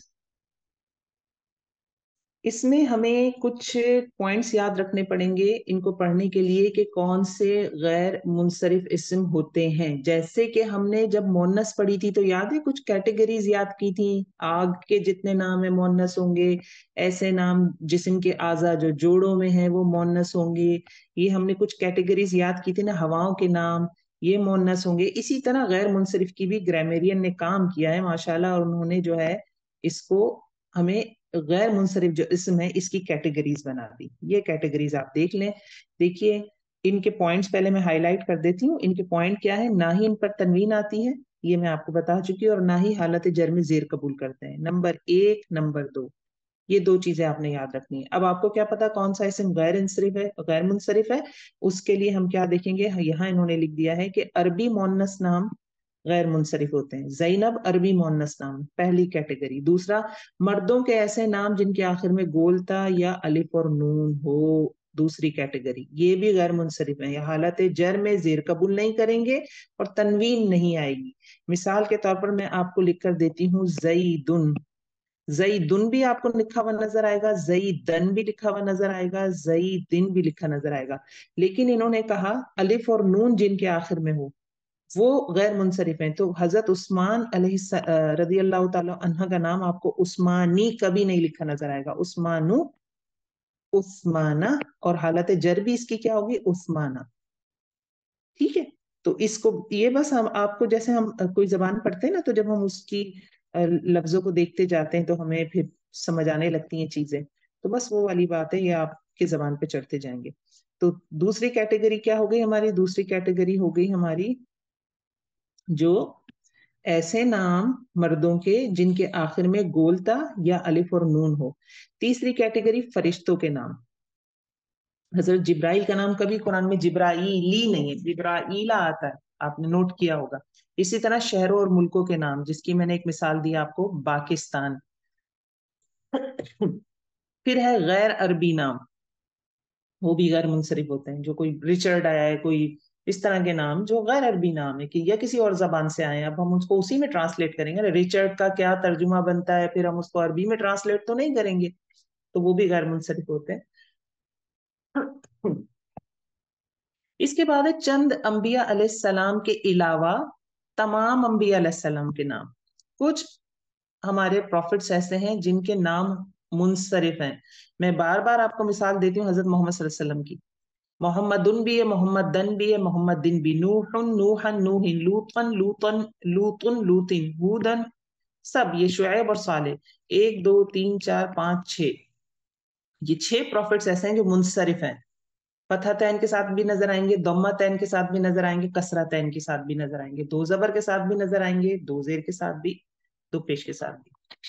इसमें हमें कुछ पॉइंट्स याद रखने पड़ेंगे इनको पढ़ने के लिए कि कौन से गैर मुनसरिफ इस्म होते हैं। जैसे कि हमने जब मोन्नस पढ़ी थी तो याद है कुछ कैटेगरीज याद की थी, आग के जितने नाम है मोन्नस होंगे, ऐसे नाम जिस्म के आज़ा जो जोड़ों में है वो मोन्नस होंगे। ये हमने कुछ कैटेगरीज याद की थी ना, हवाओं के नाम ये मोन्नस होंगे। इसी तरह गैर मुनसरिफ की भी ग्रामेरियन ने काम किया है माशाल्लाह, और उन्होंने जो है इसको हमें गैर मुनसरिफ जो इसम है इसकी कैटेगरीज बना दी। ये कैटेगरीज आप देख लें। देखिए इनके पॉइंट्स पहले मैं हाईलाइट कर देती हूँ। इनके पॉइंट क्या है, ना ही इन पर तनवीन आती है, ये मैं आपको बता चुकी हूँ, और ना ही हालत जर में जेर कबूल करते हैं। नंबर एक, नंबर दो, ये दो चीजें आपने याद रखनी है। अब आपको क्या पता कौन सा इसम गैर मुनसरिफ है, गैर मुनसरिफ है, उसके लिए हम क्या देखेंगे, यहाँ इन्होंने लिख दिया है कि अरबी मोन्नस नाम गैर मुनसरिफ होते हैं। जैनब अरबी मोन्नस नाम, पहली कैटेगरी। दूसरा, मर्दों के ऐसे नाम जिनके आखिर में गोलता या अलिफ और नून हो, दूसरी कैटेगरी, ये भी गैर मुनसरिफ है। हालत जर में जेर कबूल नहीं करेंगे और तनवीन नहीं आएगी। मिसाल के तौर पर मैं आपको लिख कर देती हूँ, जईदुन, जईदुन भी आपको लिखा हुआ नजर आएगा, जईदन भी लिखा हुआ नजर आएगा, जईदिन भी लिखा नजर आएगा। लेकिन इन्होंने कहा अलिफ और नून जिनके आखिर में हो वो गैर मुनसरिफ हैं। तो हजरत उस्मान रदी अल्लाह ताला अन्हा का नाम आपको उस्मानी कभी नहीं लिखा नजर आएगा, उस्मानु, उस्माना। और हालत जर भी इसकी क्या होगी, उस्माना। ठीक है, तो इसको ये बस हम आपको, जैसे हम कोई जबान पढ़ते हैं ना, तो जब हम उसकी लफ्जों को देखते जाते हैं तो हमें फिर समझ आने लगती हैं चीजें, तो बस वो वाली बात है, ये आपके जबान पे चढ़ते जाएंगे। तो दूसरी कैटेगरी क्या हो गई हमारी, दूसरी कैटेगरी हो गई हमारी जो ऐसे नाम मर्दों के जिनके आखिर में गोलता या अलिफ और नून हो। तीसरी कैटेगरी फरिश्तों के नाम। हजरत जिब्राइल का नाम कभी कुरान में जिब्राइली नहीं है, जिब्राइला आता है, आपने नोट किया होगा। इसी तरह शहरों और मुल्कों के नाम, जिसकी मैंने एक मिसाल दी आपको, पाकिस्तान। फिर है गैर अरबी नाम, वो भी गैर मुनसरिफ होते हैं। जो कोई रिचर्ड आया है, कोई इस तरह के नाम जो गैर अरबी नाम है कि या किसी और जबान से आए हैं, अब हम उसको उसी में ट्रांसलेट करेंगे। रिचर्ड का क्या तर्जुमा बनता है, फिर हम उसको अरबी में ट्रांसलेट तो नहीं करेंगे, तो वो भी गैर मुनसरिफ होते हैं। इसके बाद है चंद अंबिया अलैहिस्सलाम के अलावा तमाम अंबिया अलैहिस्सलाम के नाम। कुछ हमारे प्रॉफिट्स ऐसे हैं जिनके नाम मुनसरिफ हैं। मैं बार बार आपको मिसाल देती हूँ हजरत मोहम्मद सल्लल्लाहु अलैहि वसल्लम की। मोहम्मदुन भी है, मोहम्मदन भी है, मोहम्मदिन भी, नूहुन नूहन नूहिन, लूतन लूतन लूतुन लूतिन, हूदन, सब ये शुएब और साले, एक दो तीन चार पांच छह, ये छह प्रॉफिट्स ऐसे हैं जो मुनसरिफ हैं। फतह तैन के साथ भी नजर आएंगे, दम्मा तैन के साथ भी नजर आएंगे, कसरा तैन के साथ भी नजर आएंगे, दो जबर के साथ भी नजर आएंगे, दो जेर के साथ भी, दो पेश के साथ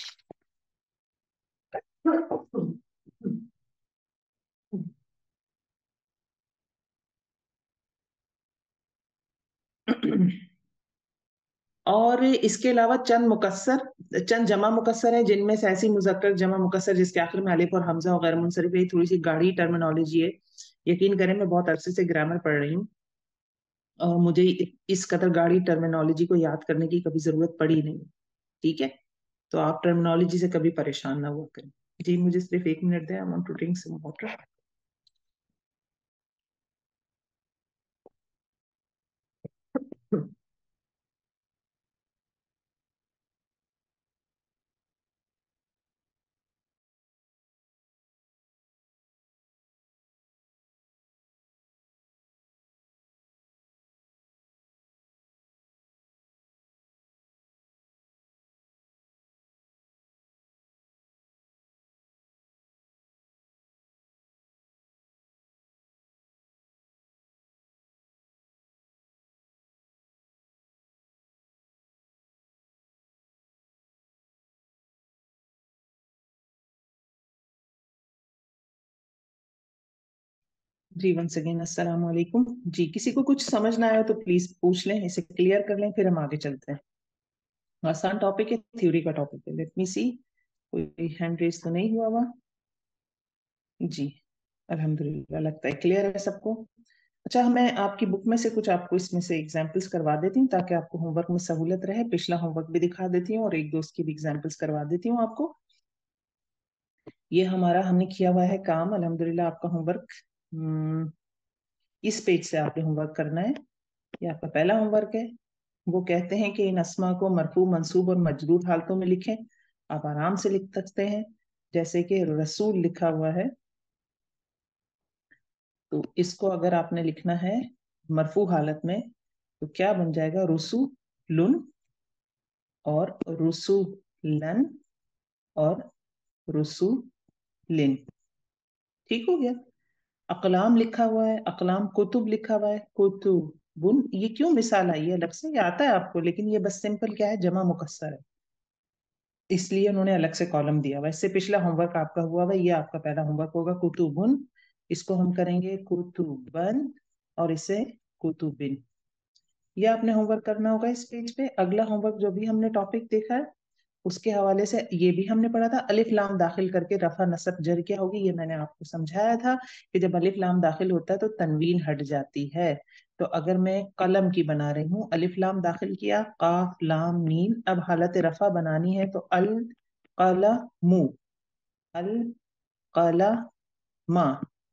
भी। और इसके अलावा चंद मुकस्सर, चंद जमा मुकस्सर हैं, जिनमें से ऐसी मुजक्कर जमा मुकस्सर जिसके आखिर में अलिफ और हमजा और गैर मुनसरिफ है। थोड़ी सी गाढ़ी टर्मिनोलॉजी है, यकीन करें मैं बहुत अरसे से ग्रामर पढ़ रही हूँ और मुझे इस कदर गाढ़ी टर्मिनोलॉजी को याद करने की कभी जरूरत पड़ी नहीं। ठीक है, तो आप टर्मिनोलॉजी से कभी परेशान ना हुआ करें। जी मुझे सिर्फ एक मिनट दें, I want to drink some water. जी वंस अगेन अस्सलाम वालेकुम जी। किसी को कुछ समझ ना आया तो प्लीज पूछ लें, इसे क्लियर कर लें, फिर हम आगे चलते हैं। आसान टॉपिक है, थ्योरी का टॉपिक है। लेट मी सी, कोई हैंड रेस तो नहीं हुआ हुआ जी। अल्हम्दुलिल्लाह, लगता है क्लियर है सबको। अच्छा, मैं आपकी बुक में से कुछ आपको इसमें से एग्जाम्पल्स करवा देती हूँ ताकि आपको होमवर्क में सहूलत रहे। पिछला होमवर्क भी दिखा देती हूँ और एक दोस्त की भी एग्जाम्पल्स करवा देती हूँ आपको। ये हमारा हमने किया हुआ है काम अल्हम्दुलिल्लाह। आपका होमवर्क इस पेज से आपने होमवर्क करना है। ये आपका पहला होमवर्क है। वो कहते हैं कि इन अस्मा को मरफू मंसूब और मजरूर हालतों में लिखें। आप आराम से लिख सकते हैं। जैसे कि रसूल लिखा हुआ है, तो इसको अगर आपने लिखना है मरफू हालत में तो क्या बन जाएगा? रुसू लुन और रुसू लन और रुसू लिन। ठीक हो गया। अकलाम लिखा हुआ है, अकलाम कुतुब लिखा हुआ है, कुतुबुन। ये क्यों मिसाल आई है अलग से? ये आता है आपको, लेकिन ये बस सिंपल क्या है, जमा मुकस्सर है, इसलिए उन्होंने अलग से कॉलम दिया हुआ है। इससे पिछला होमवर्क आपका हुआ हुआ, ये आपका पहला होमवर्क होगा कुतुबुन। इसको हम करेंगे कुतुबन और इसे कुतुबिन। ये आपने होमवर्क करना होगा इस पेज पे। अगला होमवर्क जो भी हमने टॉपिक देखा है उसके हवाले से ये भी हमने पढ़ा था, अलिफ लाम दाखिल करके रफा नसब जर क्या होगी, ये मैंने आपको समझाया था कि जब अलिफ लाम दाखिल होता है तो तनवीन हट जाती है। तो अगर मैं कलम की बना रही हूँ, अलिफ लाम दाखिल किया, काफ लाम मीम, अब हालत रफा बनानी है तो अल कलमु, अल कलमा,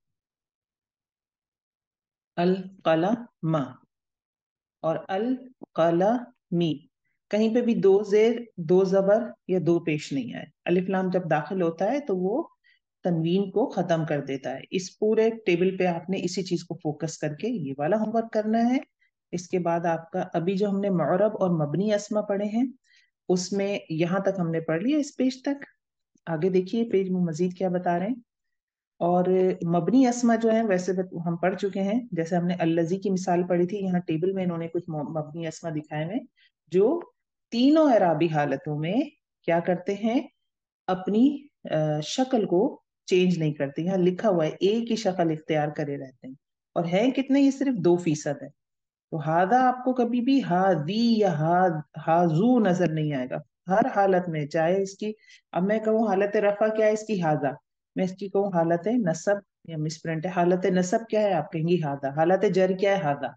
अल कलमा और अल कलमी। कहीं पे भी दो जेर दो जबर या दो पेश नहीं आए। अलिफ लाम जब दाखिल होता है तो वो तनवीन को खत्म कर देता है। इस पूरे टेबल पे आपने इसी चीज को फोकस करके ये वाला होमवर्क करना है। इसके बाद आपका अभी जो हमने मुअरब और मबनी अस्मा पढ़े हैं उसमें यहाँ तक हमने पढ़ लिया, इस पेज तक। आगे देखिए पेज में मजीद क्या बता रहे हैं। और मबनी अस्मा जो है वैसे हम पढ़ चुके हैं। जैसे हमने अल्लजी की मिसाल पढ़ी थी, यहाँ टेबल में इन्होंने कुछ मबनी अस्मा दिखाए हैं जो तीनों एराबी हालतों में क्या करते हैं, अपनी शक्ल को चेंज नहीं करते। यहाँ लिखा हुआ है एक ही शक्ल इख्तियार करे रहते हैं। और है कितने? ये सिर्फ 2% है। तो हादा आपको कभी भी हादी या हाजू नजर नहीं आएगा हर हालत में, चाहे इसकी, अब मैं कहूँ हालत रफा क्या है इसकी, हादा। मैं इसकी कहूँ हालत नसब या मिसप्रिंट है, हालत नसब क्या है आप कहेंगी हादा, हालत जर क्या है हादा।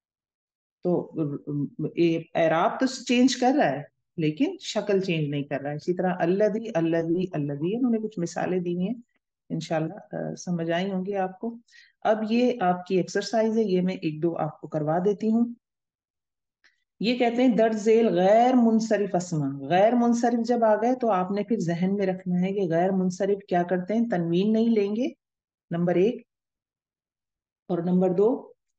तो एराब तो चेंज कर रहा है लेकिन शक्ल चेंज नहीं कर रहा है। इसी तरह अल्लदी अल्लदी अल्लदी, इन्होंने कुछ मिसालें दी हैं, इंशाल्लाह समझ आई होंगी आपको। अब ये आपकी एक्सरसाइज है, ये मैं एक दो आपको करवा देती हूँ। ये कहते हैं दर्ज झेल गैर मुनसरिफ अस्मा। गैर मुनसरिफ जब आ गए तो आपने फिर जहन में रखना है कि गैर मुनसरिफ क्या करते हैं, तनवीन नहीं लेंगे, नंबर एक। और नंबर दो,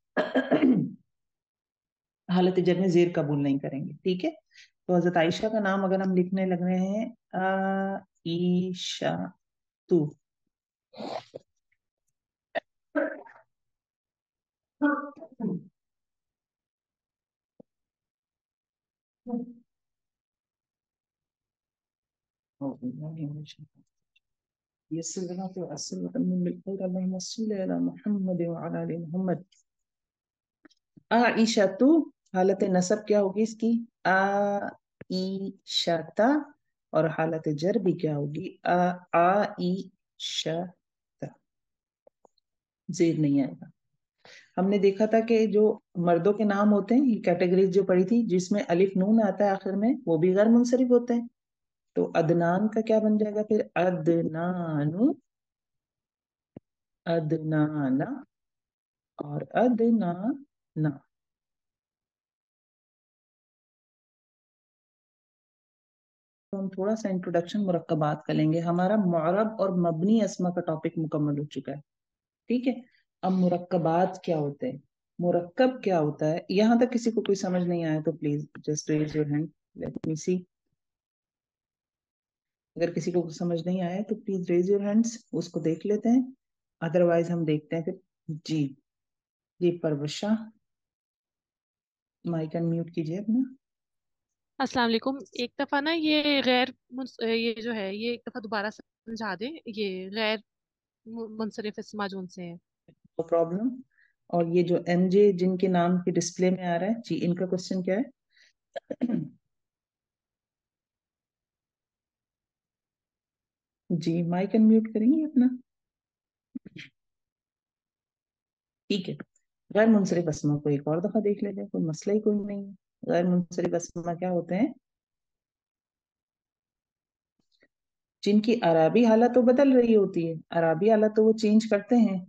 हालत जर में जेर कबूल नहीं करेंगे। ठीक है। तो हजरत आयशा का नाम अगर हम लिखने लग रहे हैं, आईशा तू, मोहम्मद। आईशा तू, हालत नसब क्या होगी इसकी, आईशाता। और हालत जर भी क्या होगी, आईशा, जेर नहीं आएगा। हमने देखा था कि जो मर्दों के नाम होते हैं, ये कैटेगरीज जो पढ़ी थी, जिसमें अलिफ नून आता है आखिर में, वो भी गैर मुंसरिफ होते हैं। तो अदनान का क्या बन जाएगा फिर, अदनानु, अदनाना और अदनाना। तो हम थोड़ा सा इंट्रोडक्शन मुरक्कबात कर लेंगे। हमारा मुअरब और मबनी अस्मा का टॉपिक मुकम्मल हो चुका है। ठीक है। अब मुरक्कबात क्या होते हैं, मुरक्कब क्या होता है, यहां तक किसी को कोई समझ नहीं आया तो please just raise your hand, let me see. अगर किसी को कुछ समझ नहीं आया तो प्लीज रेज योर हैंड्स, उसको देख लेते हैं। अदरवाइज हम देखते हैं फिर। जी, जी परवशा, माइक अनम्यूट कीजिए अपना। अस्सलाम वालेकुम। एक दफा ना ये जो है ये एक दफा दोबारा समझा दें, ये गैर मुनसरिफ इस्मा जो उनसे है। No problem. और ये जो एमजे जिनके नाम के डिस्प्ले में आ रहा है जी, इनका क्वेश्चन क्या है? जी माइक अनम्यूट करेंगे अपना। ठीक है, गैर मुंसरिफ अस्मा को एक और दफा देख लेते हैं, कोई मसला ही कोई नहीं है। गैर मुंसरिफ अस्मा क्या होते हैं? जिनकी अराबी हालत तो बदल रही होती है, अराबी हालत तो वो चेंज करते हैं।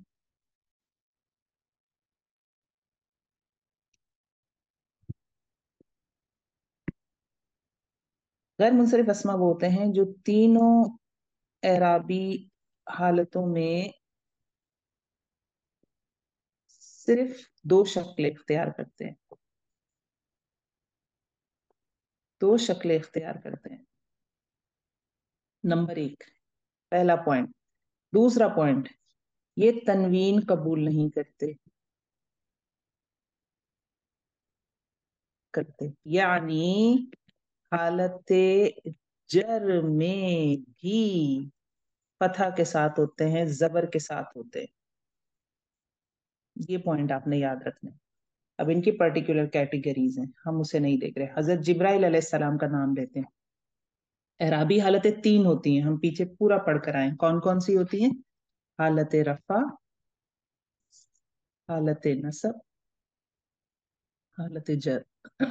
गैर मुंसरिफ अस्मा वो होते हैं जो तीनों एराबी हालतों में सिर्फ दो शक्ल इख्तियार करते हैं, दो शक्ल इख्तियार करते हैं। नंबर एक, पहला पॉइंट। दूसरा पॉइंट, ये तनवीन कबूल नहीं करते करते यानी हालत जर में भी फतह के साथ होते हैं, जबर के साथ होते हैं। ये पॉइंट आपने याद रखना है। अब इनकी पर्टिकुलर कैटेगरीज हैं, हम उसे नहीं देख रहे। हजरत जिब्राइल अलैहिस्सलाम का नाम लेते हैं। एराबी हालतें तीन होती हैं, हम पीछे पूरा पढ़ कर आए। कौन कौन सी होती हैं? हालत रफा, हालत नसब, हालत जर।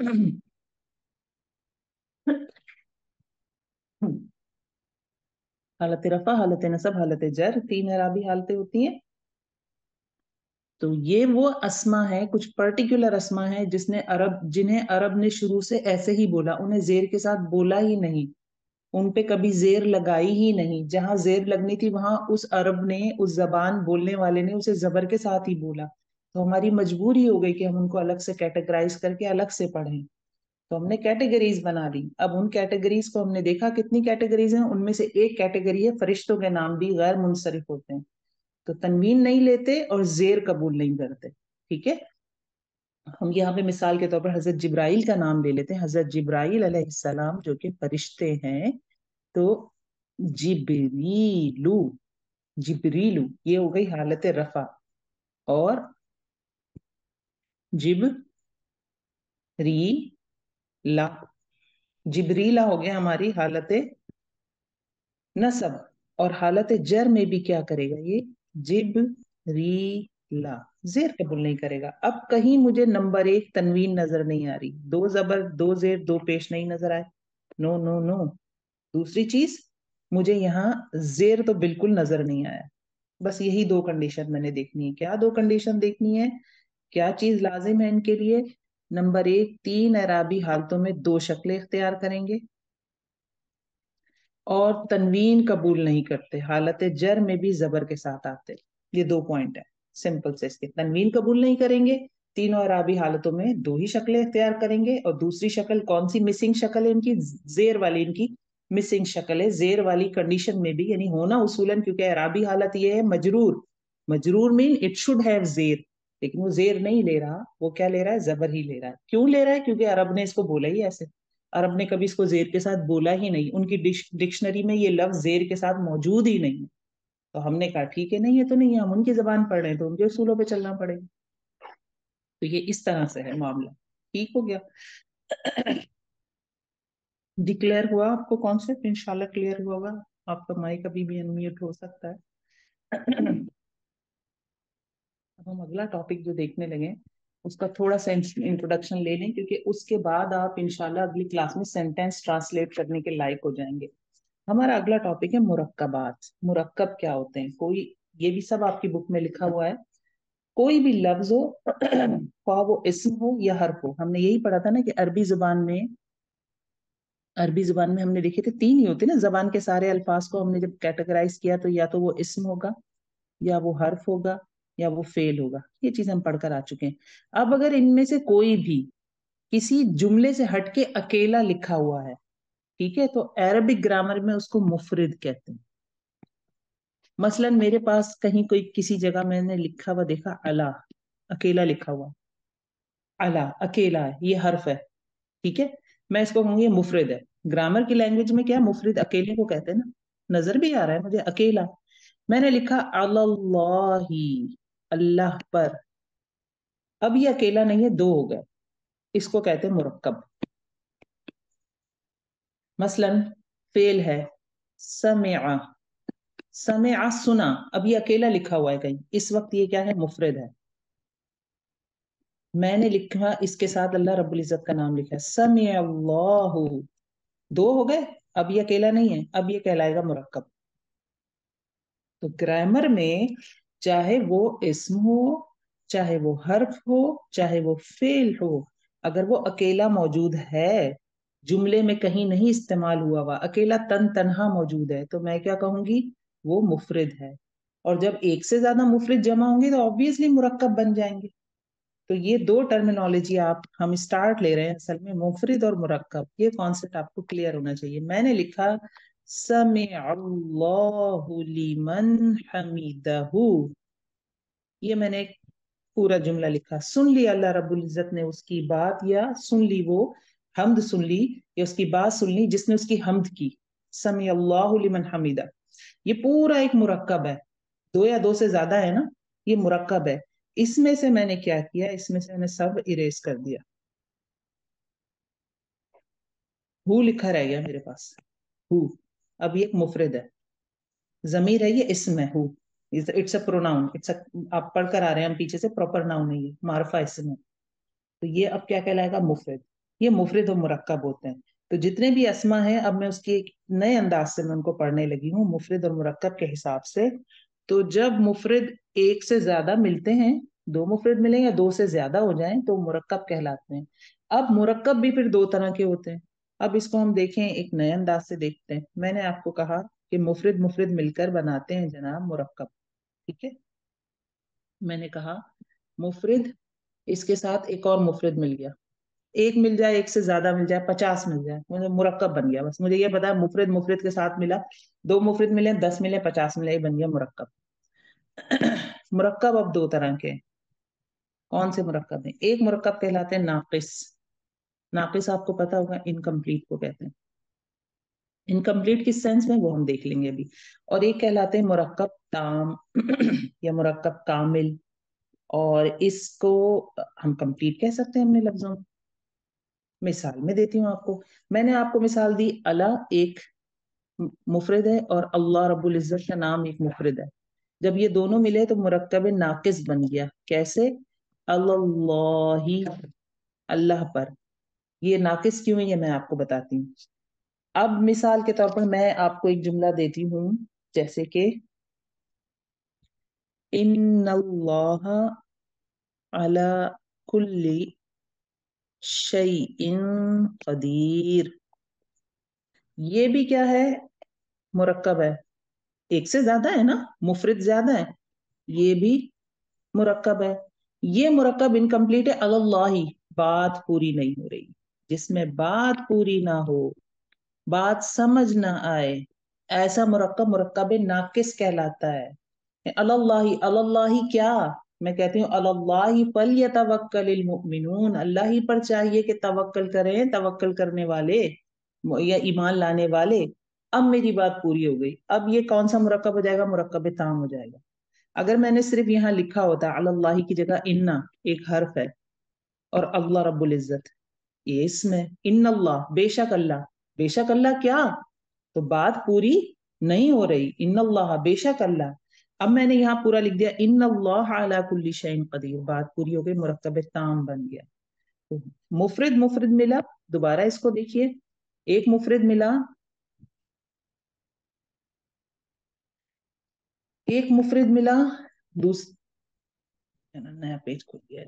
हालत रफा, हालत नसब, हालत जर, तीन एराबी हालतें होती हैं। तो ये वो अस्मा है, कुछ पर्टिकुलर अस्मा है जिन्हें अरब ने शुरू से ऐसे ही बोला, उन्हें जेर के साथ बोला ही नहीं, उन पे कभी जेर लगाई ही नहीं। जहां जेर लगनी थी वहां उस अरब ने, उस जबान बोलने वाले ने उसे जबर के साथ ही बोला। तो हमारी मजबूरी हो गई कि हम उनको अलग से कैटेगराइज करके अलग से पढ़ें। तो हमने कैटेगरीज बना ली। अब उन कैटेगरीज को हमने देखा, कितनी कैटेगरीज हैं, उनमें से एक कैटेगरी है फरिश्तों के नाम भी गैर मुनसरिफ होते हैं, तो तनवीन नहीं लेते और जेर कबूल नहीं करते। ठीक है, हम यहाँ पे मिसाल के तौर पर हजरत जिब्राइल का नाम ले लेते हैं। हजरत जिब्राइल अलैहिस्सलाम जो कि फरिश्ते हैं, तो जिब्रीलू, जिब्रीलू ये हो गई हालत रफा, और जिब्रीला, जिब्रीला हो गया हमारी हालत नसब। और हालत जर में भी क्या करेगा ये? जिब्रीला, जेर कबूल नहीं करेगा। अब कहीं मुझे नंबर एक तनवीन नजर नहीं आ रही, दो जबर दो जेर दो पेश नहीं नजर आए, नो नो नो। दूसरी चीज, मुझे यहाँ जेर तो बिल्कुल नजर नहीं आया। बस यही दो कंडीशन मैंने देखनी है। क्या दो कंडीशन देखनी है? क्या चीज लाजिम है इनके लिए? नंबर एक, तीन एराबी हालतों में दो शक्लें इख्तियार करेंगे, और तनवीन कबूल नहीं करते, हालत जर में भी जबर के साथ आते। ये दो पॉइंट है सिंपल से इसके। तनवीन कबूल नहीं करेंगे, तीनों अराबी हालतों में दो ही शक्लें इख्तियार करेंगे, और दूसरी शक्ल कौन सी मिसिंग शक्ल है इनकी? जेर वाली इनकी मिसिंग शक्ल है। जेर वाली कंडीशन में भी, यानी होना उसूलन, क्योंकि अराबी हालत ये है मजरूर, मजरूर मीन इट शुड हैव जेर, लेकिन वो जेर नहीं ले रहा, वो क्या ले रहा है? जबर ही ले रहा है। क्यों ले रहा है? क्योंकि अरब ने इसको बोला ही ऐसे। अरब ने कभी इसको जेर के साथ बोला ही नहीं, उनकी डिक्शनरी में ये लफ्ज जेर के साथ मौजूद ही नहीं है। तो हमने कहा ठीक है, नहीं है तो नहीं है, हम उनकी जबान पढ़ रहे हैं तो उनके उसूलों पे चलना पड़ेगा। तो ये इस तरह से है मामला। ठीक हो गया? डिक्लेयर हुआ आपको कॉन्सेप्ट? इंशाल्लाह क्लियर हुआ होगा। आपका माइक अभी भी अनम्यूट हो सकता है। अब हम अगला टॉपिक जो देखने लगे उसका थोड़ा सा इंट्रोडक्शन ले लें, क्योंकि उसके बाद आप इंशाल्लाह अगली क्लास में सेंटेंस ट्रांसलेट करने के लायक हो जाएंगे। हमारा अगला टॉपिक है मुरक्कबात। मुरक्कब क्या होते हैं? कोई, ये भी सब आपकी बुक में लिखा हुआ है। कोई भी लफ्ज हो, ख्वाह वो इस्म हो या हर्फ हो। हमने यही पढ़ा था ना कि अरबी जुबान में हमने देखे थे तीन ही होते ना, जबान के सारे अल्फाज को हमने जब कैटेगराइज किया तो या तो वो इस्म होगा, या वो हर्फ होगा, या वो फेल होगा। ये चीज हम पढ़कर आ चुके हैं। अब अगर इनमें से कोई भी किसी जुमले से हटके अकेला लिखा हुआ है, ठीक है, तो अरबिक ग्रामर में उसको मुफरिद कहते हैं। मसलन मेरे पास कहीं कोई किसी जगह मैंने लिखा हुआ देखा अला, अकेला लिखा हुआ, अला अकेला है, ये हर्फ है, ठीक है, मैं इसको कहूंगी ये मुफरिद है। ग्रामर की लैंग्वेज में क्या मुफरिद अकेले को कहते हैं ना। नजर भी आ रहा है मुझे अकेला। मैंने लिखा अल्लाही, اللہ پر. اب یہ اکیلا نہیں ہے, دو ہو گئے, اس کو کہتے ہیں مرکب. مثلا فعل ہے سمع, سمع سنا, اب یہ اکیلا لکھا ہوا ہے کہیں, اس وقت یہ کیا ہے, مفرد ہے. میں نے لکھا اس کے ساتھ اللہ رب العزت کا نام لکھا ہے, سمع اللہ, دو ہو گئے, اب یہ اکیلا نہیں ہے, اب یہ کہلائے گا مرکب. تو گرامر میں چاہے وہ اسم ہو, چاہے وہ حرف ہو, چاہے وہ فعل ہو, اگر وہ اکیلا موجود ہے, جملے میں کہیں نہیں استعمال ہوا ہوا, اکیلا تنہا موجود ہے, تو میں کیا کہوں گی, وہ مفرد ہے. اور جب ایک سے زیادہ مفرد جمع ہوں گے تو آبویسلی مرکب بن جائیں گے. تو یہ دو ٹرمینالوجی ہم اسٹارٹ لے رہے ہیں اصل میں, مفرد اور مرکب. یہ کانسیپٹ آپ کو کلیئر ہونا چاہیے. میں نے لکھا سمع اللہ لمن حمیدہ, یہ میں نے پورا جملہ لکھا. سن لی اللہ رب العزت نے اس کی بات, یا سن لی وہ حمد سن لی, یا اس کی بات سن لی جس نے اس کی حمد کی. سمع اللہ لمن حمیدہ, یہ پورا ایک مرکب ہے. دو یا دو سے زیادہ ہے نا, یہ مرکب ہے. اس میں سے میں نے کیا کیا, اس میں سے میں نے سب اریز کر دیا. ہو لکھا رہ گیا میرے پاس, ہو. اب یہ ایک مفرد ہے, ضمیر ہے, یہ اسم ہے, ہو اٹس اے پروناؤن, آپ پڑھ کر آ رہے ہیں ہم پیچھے سے, پراپر ناؤن ہے, یہ معرفہ اسم ہے. تو یہ اب کیا کہلائے گا, مفرد. یہ مفرد اور مرکب ہوتے ہیں. تو جتنے بھی اسما ہیں, اب میں اس کے ایک نئے انداز سے میں ان کو پڑھنے لگی ہوں, مفرد اور مرکب کے حساب سے. تو جب مفرد ایک سے زیادہ ملتے ہیں, دو مفرد ملیں یا دو سے زیادہ ہو جائیں, تو مرکب کہلاتے ہیں. اب مرکب بھی پھر دو طرح کے ہوتے ہیں. اب اس کو ہم دیکھیں, ایک نئے انداز سے دیکھتے ہیں. میں نے آپ کو کہا کہ مفرد مفرد مل کر بناتے ہیں جناب مرکب, ٹھیک ہے. میں نے کہا مفرد, اس کے ساتھ ایک اور مفرد مل گیا, ایک مل جائے, ایک سے زیادہ مل جائے, 50 مل جائے, مجھے مرکب بن گیا. بس مجھے یہ بتا, مفرد مفرد کے ساتھ ملا, دو مفرد ملے, 10 ملے, 50 ملے, یہ بن گیا مرکب. مرکب اب دو طرح کے ہیں. کون سے مرکب ہیں؟ ایک مرکب کہلاتے ہیں ناقص. ناقص آپ کو پتا ہوگا, انکمپلیٹ کو کہتے ہیں. انکمپلیٹ کس سینس میں, وہ ہم دیکھ لیں گے ابھی. اور ایک کہلاتے ہیں مرکب تام یا مرکب کامل, اور اس کو ہم کمپلیٹ کہہ سکتے ہیں اپنے لفظوں میں. مثال میں دیتی ہوں آپ کو. میں نے آپ کو مثال دی, اللہ ایک مفرد ہے اور اللہ رب العزت کا نام ایک مفرد ہے. جب یہ دونوں ملے تو مرکب ناقص بن گیا. کیسے؟ اللہ, اللہ پر. یہ ناقص کیوں ہے یہ میں آپ کو بتاتی ہوں. اب مثال کے طور پر میں آپ کو ایک جملہ دیتی ہوں, جیسے کہ ان اللہ علی کل شیء قدیر. یہ بھی کیا ہے, مرکب ہے. ایک سے زیادہ ہے نا, مفرد زیادہ ہے, یہ بھی مرکب ہے. یہ مرکب انکمپلیٹ ہے. اللہ, بات پوری نہیں ہو رہی. جس میں بات پوری نہ ہو, بات سمجھ نہ آئے, ایسا مرکب مرکب ناقص کہلاتا ہے. اللہ, اللہ کیا, میں کہتی ہوں اللہ فلیتوکل المؤمنون, اللہ ہی پر چاہیے کہ توکل کریں, توکل کرنے والے یا ایمان لانے والے. اب میری بات پوری ہو گئی. اب یہ کون سا مرکب ہو جائے گا, مرکب تام ہو جائے گا. اگر میں نے صرف یہاں لکھا ہوتا اللہ کی جگہ انا, ایک حرف ہے, اور اللہ رب العزت یہ اسم ہے, ان اللہ, بے شک اللہ. بے شک اللہ کیا, تو بات پوری نہیں ہو رہی. ان اللہ, بے شک اللہ. اب میں نے یہاں پورا لکھ دیا ان اللہ علی کل شیء قدیر, بات پوری ہو گئی, مرکب تام بن گیا. تو مفرد مفرد ملا, دوبارہ اس کو دیکھیے. ایک مفرد ملا, ایک مفرد ملا, نیا پیج کھول دیا.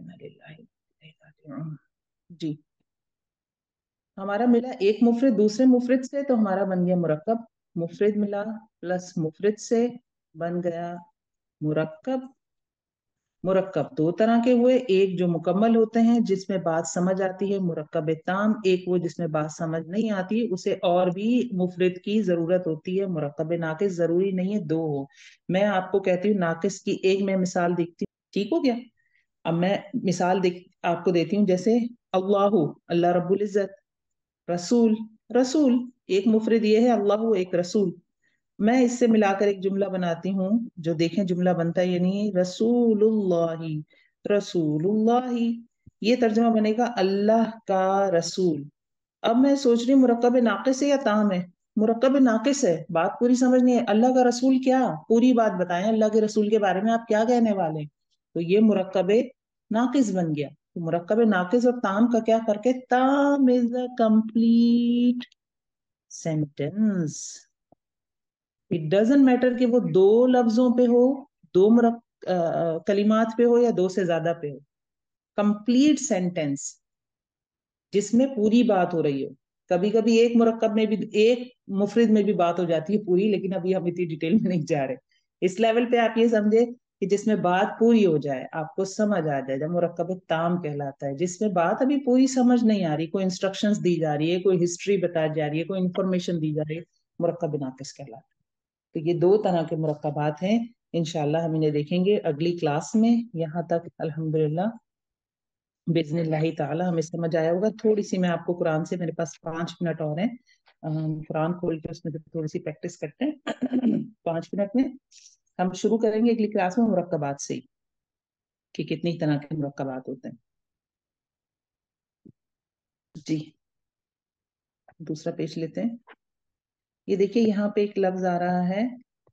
جی, ہمارا ملا ایک مفرد دوسرے مفرد سے, تو ہمارا بن گیا مرکب. مفرد ملا پلس مفرد سے بن گیا مرکب. مرکب دو طرح کے ہوئے, ایک جو مکمل ہوتے ہیں جس میں بات سمجھ آتی ہے, مرکب تام. ایک وہ جس میں بات سمجھ نہیں آتی, اسے اور بھی مفرد کی ضرورت ہوتی ہے. مرکب ناقص ضروری نہیں ہے دو ہو. میں آپ کو کہتی ہوں ناقص کی ایک میں مثال دیکھتی ہوں, ٹھیک ہو گیا. اب میں مثال آپ کو دیتی ہوں, جیسے اللہ, اللہ رب العزت. رسول, رسول ایک مفرد یہ ہے, اللہ ایک رسول. میں اس سے ملا کر ایک جملہ بناتی ہوں، جو دیکھیں جملہ بنتا ہے یا نہیں. رسول اللہ، رسول اللہ، یہ ترجمہ بنے گا اللہ کا رسول. اب میں سوچ رہی ہوں مرکب ناقص ہے یا تام ہے؟ مرکب ناقص ہے. بات پوری سمجھ نہیں ہے. اللہ کا رسول کیا؟ پوری بات بتائیں اللہ کے رسول کے بارے میں آپ کیا کہنے والے ہیں. تو یہ مرکب ناقص بن گیا. تو مرکب ناقص اور تام کا کیا فرق ہے؟ تام is a complete sentence. It doesn't matter کہ وہ دو لفظوں پہ ہو، دو کلمات پہ ہو یا دو سے زیادہ پہ ہو. کمپلیٹ سینٹینس جس میں پوری بات ہو رہی ہو. کبھی کبھی ایک مرکب میں بھی، ایک مفرد میں بھی بات ہو جاتی ہے پوری، لیکن ابھی ہم اتنی ڈیٹیل میں نہیں جا رہے. اس لیول پہ آپ یہ سمجھے کہ جس میں بات پوری ہو جائے، آپ کو سمجھ آ جائے، جب مرکب تام کہلاتا ہے. جس میں بات ابھی پوری سمجھ نہیں آ رہی، کوئی انسٹرکشنز دی جا رہی ہے، کوئی ہسٹری بتائی جا رہی ہے، کوئی انفارمیشن دی جا رہی ہے، مرکب ناقص کہلاتا ہے. تو یہ دو طرح کے مرکبات ہیں. انشاءاللہ ہم انہیں دیکھیں گے اگلی کلاس میں. یہاں تک الحمدللہ باذن اللہ تعالی ہمیں سمجھ آیا ہوگا. تھوڑی سی میں آپ کو قرآن سے، میرے پاس 5 منٹ اور ہیں، قرآن کھول کے اس میں تھوڑی سی پریکٹس کرتے ہیں. 5 منٹ میں ہم شروع کریں گے اگلی کلاس میں مرکبات سے ہی، کہ کتنی طرح کے مرکبات ہوتے ہیں. جی دوسرا پیج لیتے ہیں. یہ دیکھیے یہاں پہ ایک لفظ آ رہا ہے،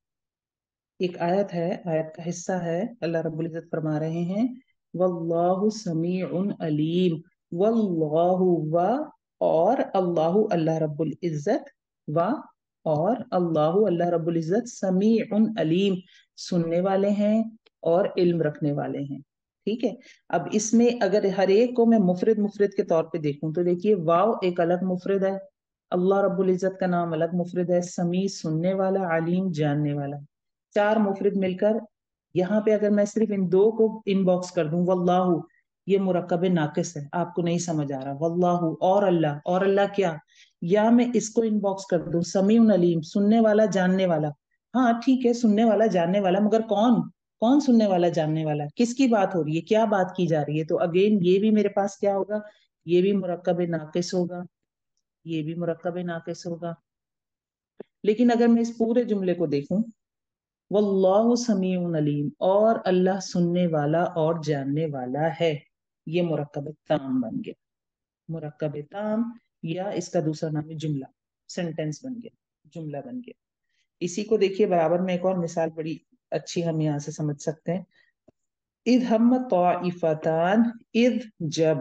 ایک آیت ہے، آیت کا حصہ ہے. اللہ رب العزت فرما رہے ہیں واللہ سمیع علیم. واللہ و، اور اللہ، اللہ رب العزت، و اور اللہ، اللہ رب العزت، سمیع علیم، سننے والے ہیں اور علم رکھنے والے ہیں. ٹھیک ہے. اب اس میں اگر ہر ایک کو میں مفرد مفرد کے طور پہ دیکھوں تو دیکھیے واو ایک الگ مفرد ہے، اللہ رب العزت کا نام الگ مفرد ہے، سمیع سننے والا، علیم جاننے والا. 4 مفرد مل کر یہاں پہ اگر میں صرف ان دو کو ان باکس کر دوں، واللہ، یہ مرکب ناقص ہے، آپ کو نہیں سمجھ آ رہا. واللہ اور اللہ، اور اللہ کیا؟ یا میں اس کو ان باکس کر دوں سمیع علیم، سننے والا جاننے والا. ہاں ٹھیک ہے، سننے والا جاننے والا، مگر کون؟ کون سننے والا جاننے والا؟ کس کی بات ہو رہی ہے؟ کیا بات کی جا رہی ہے؟ تو اگین یہ بھی میرے پاس کیا ہوگا؟ یہ بھی مرکب ناقص ہوگا، یہ بھی مرکب ناقص ہوگا. لیکن اگر میں اس پورے جملے کو دیکھوں، واللہ سمیع علیم، اور اللہ سننے والا اور جاننے والا ہے، یہ مرکب تام بن گیا. مرکب تام، یا اس کا دوسرا نام ہے جملہ، سینٹینس بن گیا، جملہ بن گیا. اسی کو دیکھیے برابر میں ایک اور مثال بڑی اچھی ہم یہاں سے سمجھ سکتے ہیں. اذ ہمت طائفتان، اذ جب،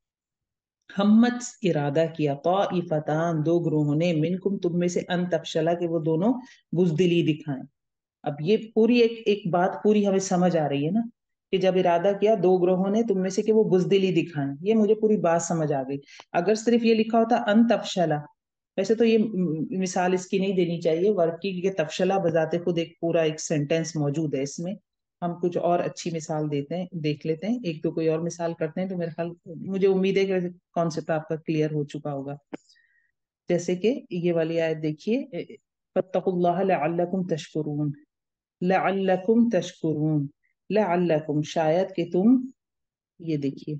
ہمت ارادہ کیا، طائفتان دو گروہوں نے، منکم تم میں سے، ان تفشلا کہ وہ دونوں بزدلی دکھائیں. اب یہ پوری ایک بات پوری ہمیں سمجھ آ رہی ہے نا، کہ جب ارادہ کیا دو گروہوں نے تم میں سے کہ وہ بزدلی دکھائیں. یہ مجھے پوری بات سمجھ آ گئی. اگر صرف یہ لکھا ہوتا ان تفشلا، ویسے تو یہ مثال اس کی نہیں دینی چاہیے ورک کی، کیونکہ تفشلا بذات خود ایک پورا ایک سینٹینس موجود ہے اس میں. ہم کچھ اور اچھی مثال دیتے ہیں، دیکھ لیتے ہیں ایک دو، کوئی اور مثال کرتے ہیں. تو میرے خیال، مجھے امید ہے کہ کانسیپٹ آپ کا کلیئر ہو چکا ہوگا. جیسے کہ یہ والی آیت دیکھیے، فاتقوا اللہ لعلکم تشکرون، لعلکم تشکرون، لعلکم شاید کہ تم، یہ دیکھیے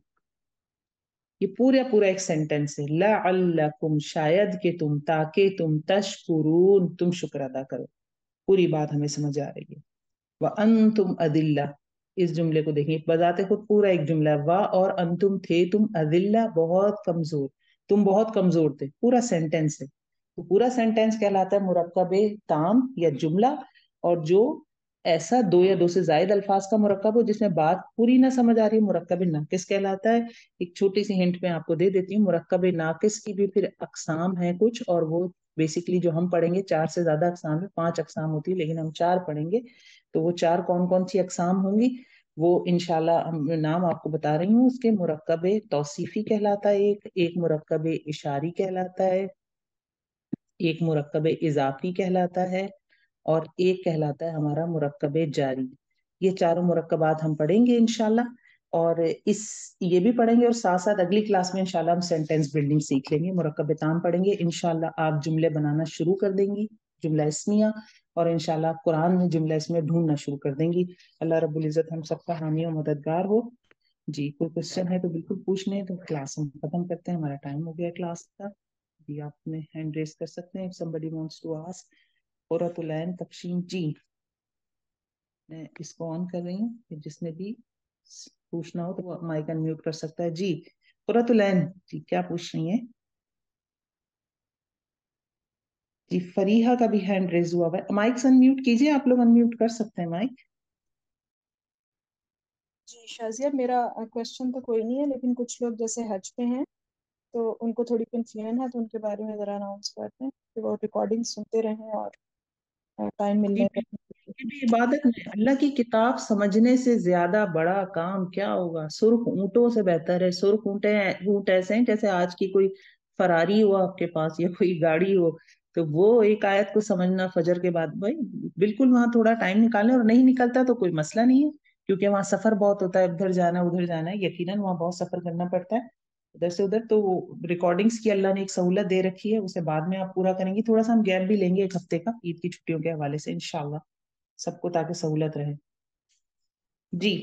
یہ پورا ایک سینٹینس ہے، لعلکم شاید کہ تم، تاکہ تم، تشکرون تم شکر ادا کرو. پوری بات ہمیں سمجھ آ رہی ہے. وَأَنْتُمْ أَذِلَّةٌ، اس جملے کو دیکھیں بذات خود پورا ایک جملہ ہے. وا اور انتم تھے تم، اذلہ بہت کمزور، تم بہت کمزور تھے، پورا سینٹینس ہے. تو پورا سینٹینس کہلاتا ہے مرکب تام یا جملہ. اور جو ایسا دو یا دو سے زائد الفاظ کا مرکب ہو جس میں بات پوری نہ سمجھ آ رہی، مرکب ناقص کہلاتا ہے. ایک چھوٹی سی ہنٹ میں آپ کو دے دیتی ہوں، مرکب ناقص کی بھی پھر اقسام ہیں کچھ، اور وہ بیسیکلی جو ہم پڑھیں گے 4 سے زیادہ اقسام ہے، 5 اقسام ہوتی ہے لیکن ہم 4 پڑھیں گے. تو وہ 4 کون کون سی اقسام ہوں گی وہ انشاءاللہ ہم نام آپ کو بتا رہی ہوں. اس کے مرکب توصیفی کہلاتا ہے، ایک مرکب اشاری کہلاتا ہے، ایک مرکب اضافی کہلاتا ہے، اور ایک کہلاتا ہے ہمارا مرکب جاری. یہ چاروں مرکبات ہم پڑھیں گے انشاءاللہ. اور یہ بھی پڑھیں گے، اور ساتھ ساتھ اگلی کلاس میں انشاءاللہ ہم سینٹینس بلڈنگ سیکھ لیں گے. مرکب تام پڑھیں گے انشاءاللہ. آپ جملے بنانا شروع کر دیں گی، جملہ اسمیہ، اور انشاءاللہ آپ قرآن میں جملہ اسمیہ ڈھونڈنا شروع کر دیں گی. اللہ رب العزت ہم سب کا حامی و مددگار ہو. جی کوئی کوشچن ہے تو بالکل پوچھ لیں، تو کلاس ہم ختم کرتے ہیں، ہمارا ٹائم ہو گیا کلاس کا. جی آپ نے ہینڈ ریز کر سکتے ہیں if somebody wants to ask. قرۃ العین تقسیم جی. میں اس کو آن کر رہی ہوں کہ جس نے بھی پوچھنا ہو تو وہ مائک انمیوٹ کر سکتا ہے. جی قرۃ العین جی کیا پوچھ رہی ہیں؟ جی فریحہ کا بھی ہینڈ ریز ہوا ہے. مائک انمیوٹ کیجیے, آپ لوگ انمیوٹ کر سکتے ہیں مائک. جی شازیہ, میرا کوشچن تو کوئی نہیں ہے, لیکن کچھ لوگ جیسے حج پہ ہیں تو ان کو تھوڑی کنفیوژن ہے, تو ان کے بارے میں ذرا اناؤنس کرتے ہیں کہ وہ ریکارڈنگ سنتے رہیں اور ٹائم جی ملنے پر. یہ بھی عبادت میں اللہ کی کتاب سمجھنے سے زیادہ بڑا کام کیا ہوگا. سرخ اونٹوں سے بہتر ہے. سرخ اونٹ ایسے ہیں جیسے آج کی کوئی فراری ہو آپ کے پاس یا کوئی گاڑی ہو, تو وہ ایک آیت کو سمجھنا فجر کے بعد, بھائی بالکل وہاں تھوڑا ٹائم نکالیں, اور نہیں نکلتا تو کوئی مسئلہ نہیں ہے, کیونکہ وہاں سفر بہت ہوتا ہے, ادھر جانا ہے, یقیناً وہاں بہت سفر کرنا پڑتا ہے ادھر سے ادھر. تو ریکارڈنگز کی اللہ نے ایک سہولت دے رکھی ہے, اسے بعد میں آپ پورا کریں گی. تھوڑا سا ہم گیپ بھی لیں گے 1 ہفتے کا عید کی چھٹیوں کے حوالے سے انشاءاللہ سب کو, تاکہ سہولت رہے. جی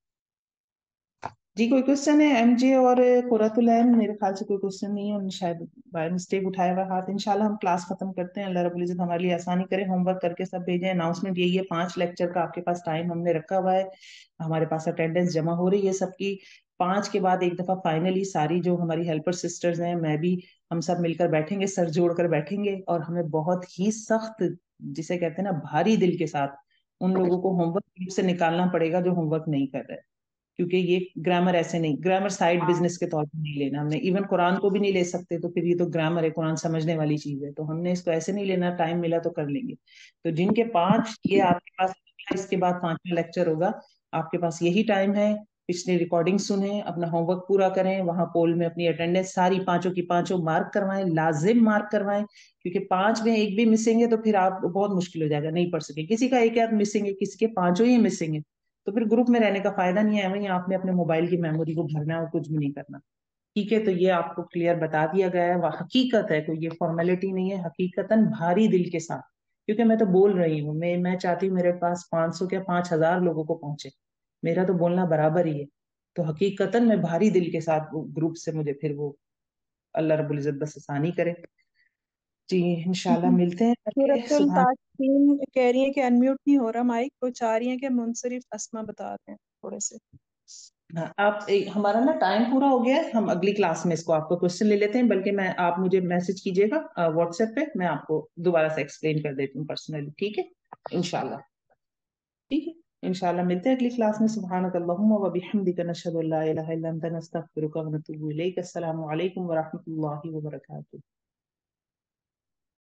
جی کوئی کوشچن ہے ایم جے اور قرۃ العین؟ میرے خیال سے کوئی کوشچن نہیں ہے, انہوں نے شاید بائی مسٹیک اٹھایا ہوا ہاتھ. انشاءاللہ ہم کلاس ختم کرتے ہیں. اللہ رب العزت ہمارے لیے آسانی کرے. ہوم ورک کر کے سب بھیجیں. اناؤنسمنٹ یہی ہے, 5 لیکچر کا آپ کے پاس ٹائم ہم نے رکھا ہوا ہے. ہمارے پاس اٹینڈنس جمع ہو رہی ہے سب کی. 5 کے بعد ایک دفعہ فائنلی ساری جو ہماری ہیلپر سسٹرز ہیں, میں بھی, ہم سب مل کر بیٹھیں گے, سر جوڑ کر بیٹھیں گے, اور ہمیں بہت ہی سخت, جسے کہتے ہیں نا بھاری دل کے ساتھ, ان لوگوں کو ہوم ورک سے نکالنا پڑے گا جو ہوم ورک نہیں کر رہے. کیونکہ یہ گرامر ایسے نہیں, گرامر سائڈ بزنس کے طور پر نہیں لینا ہم نے. ایون قرآن کو بھی نہیں لے سکتے, تو پھر یہ تو گرامر ہے, قرآن سمجھنے والی چیز ہے, تو ہم نے اس کو ایسے نہیں لینا. ٹائم ملا تو کر لیں گے. تو جن کے 5 یہ آپ کے پاس, اس کے بعد 5واں لیکچر ہوگا, آپ کے پاس یہی ٹائم ہے. پچھلی ریکارڈنگ سنیں, اپنا ہوم ورک پورا کریں, وہاں پول میں اپنی اٹینڈنس ساری 5 کی 5 مارک کروائیں, لازم مارک کروائیں. کیونکہ 5 میں ایک بھی مسنگ ہے تو پھر آپ بہت مشکل ہو جائے گا, نہیں پڑھ سکے. کسی کا ایک آدھ مسنگ ہے, کسی کے 5 ہی مسنگ ہے, تو پھر گروپ میں رہنے کا فائدہ نہیں ہے. وہیں آپ نے اپنے موبائل کی میموری کو بھرنا ہے اور کچھ بھی نہیں کرنا. ٹھیک ہے, تو یہ آپ کو کلیئر بتا دیا گیا ہے. وہ حقیقت ہے, کوئی یہ فارمیلٹی نہیں ہے, حقیقتاً بھاری دل کے ساتھ. کیونکہ میں تو بول رہی ہوں, میں چاہتی ہوں میرے پاس 500 کیا 5000 لوگوں کو پہنچے. میرا تو بولنا برابر ہی ہے. تو حقیقتاً میں بھاری دل کے ساتھ گروپ سے, مجھے پھر وہ اللہ رب العزت بس آسانی کرے. جی انشاءاللہ ملتے ہیں. سورۃ سبحان. التاسین کہہ رہی ہیں کہ انمیوٹ نہیں ہو رہا مائک, وہ چاہ رہی ہیں کہ منصرف اسما بتا دیں تھوڑے سے. آپ ہمارا نا ٹائم پورا ہو گیا ہے, ہم اگلی کلاس میں اس کو آپ کو کوشچن لے لیتے ہیں. بلکہ میں, آپ مجھے میسج کیجیے گا واٹس ایپ پہ, میں آپ کو دوبارہ سے ایکسپلین کر دیتی ہوں پرسنلی. ٹھیک ہے انشاءاللہ. ٹھیک ہے انشاءاللہ ملتے ہیں اگلی کلاس میں. سبحانک اللہم و بحمدک, نشہد ان لا الہ الا انت, نستغفرک و نتوب الیک. السلام علیکم ورحمۃ اللہ وبرکاتہ.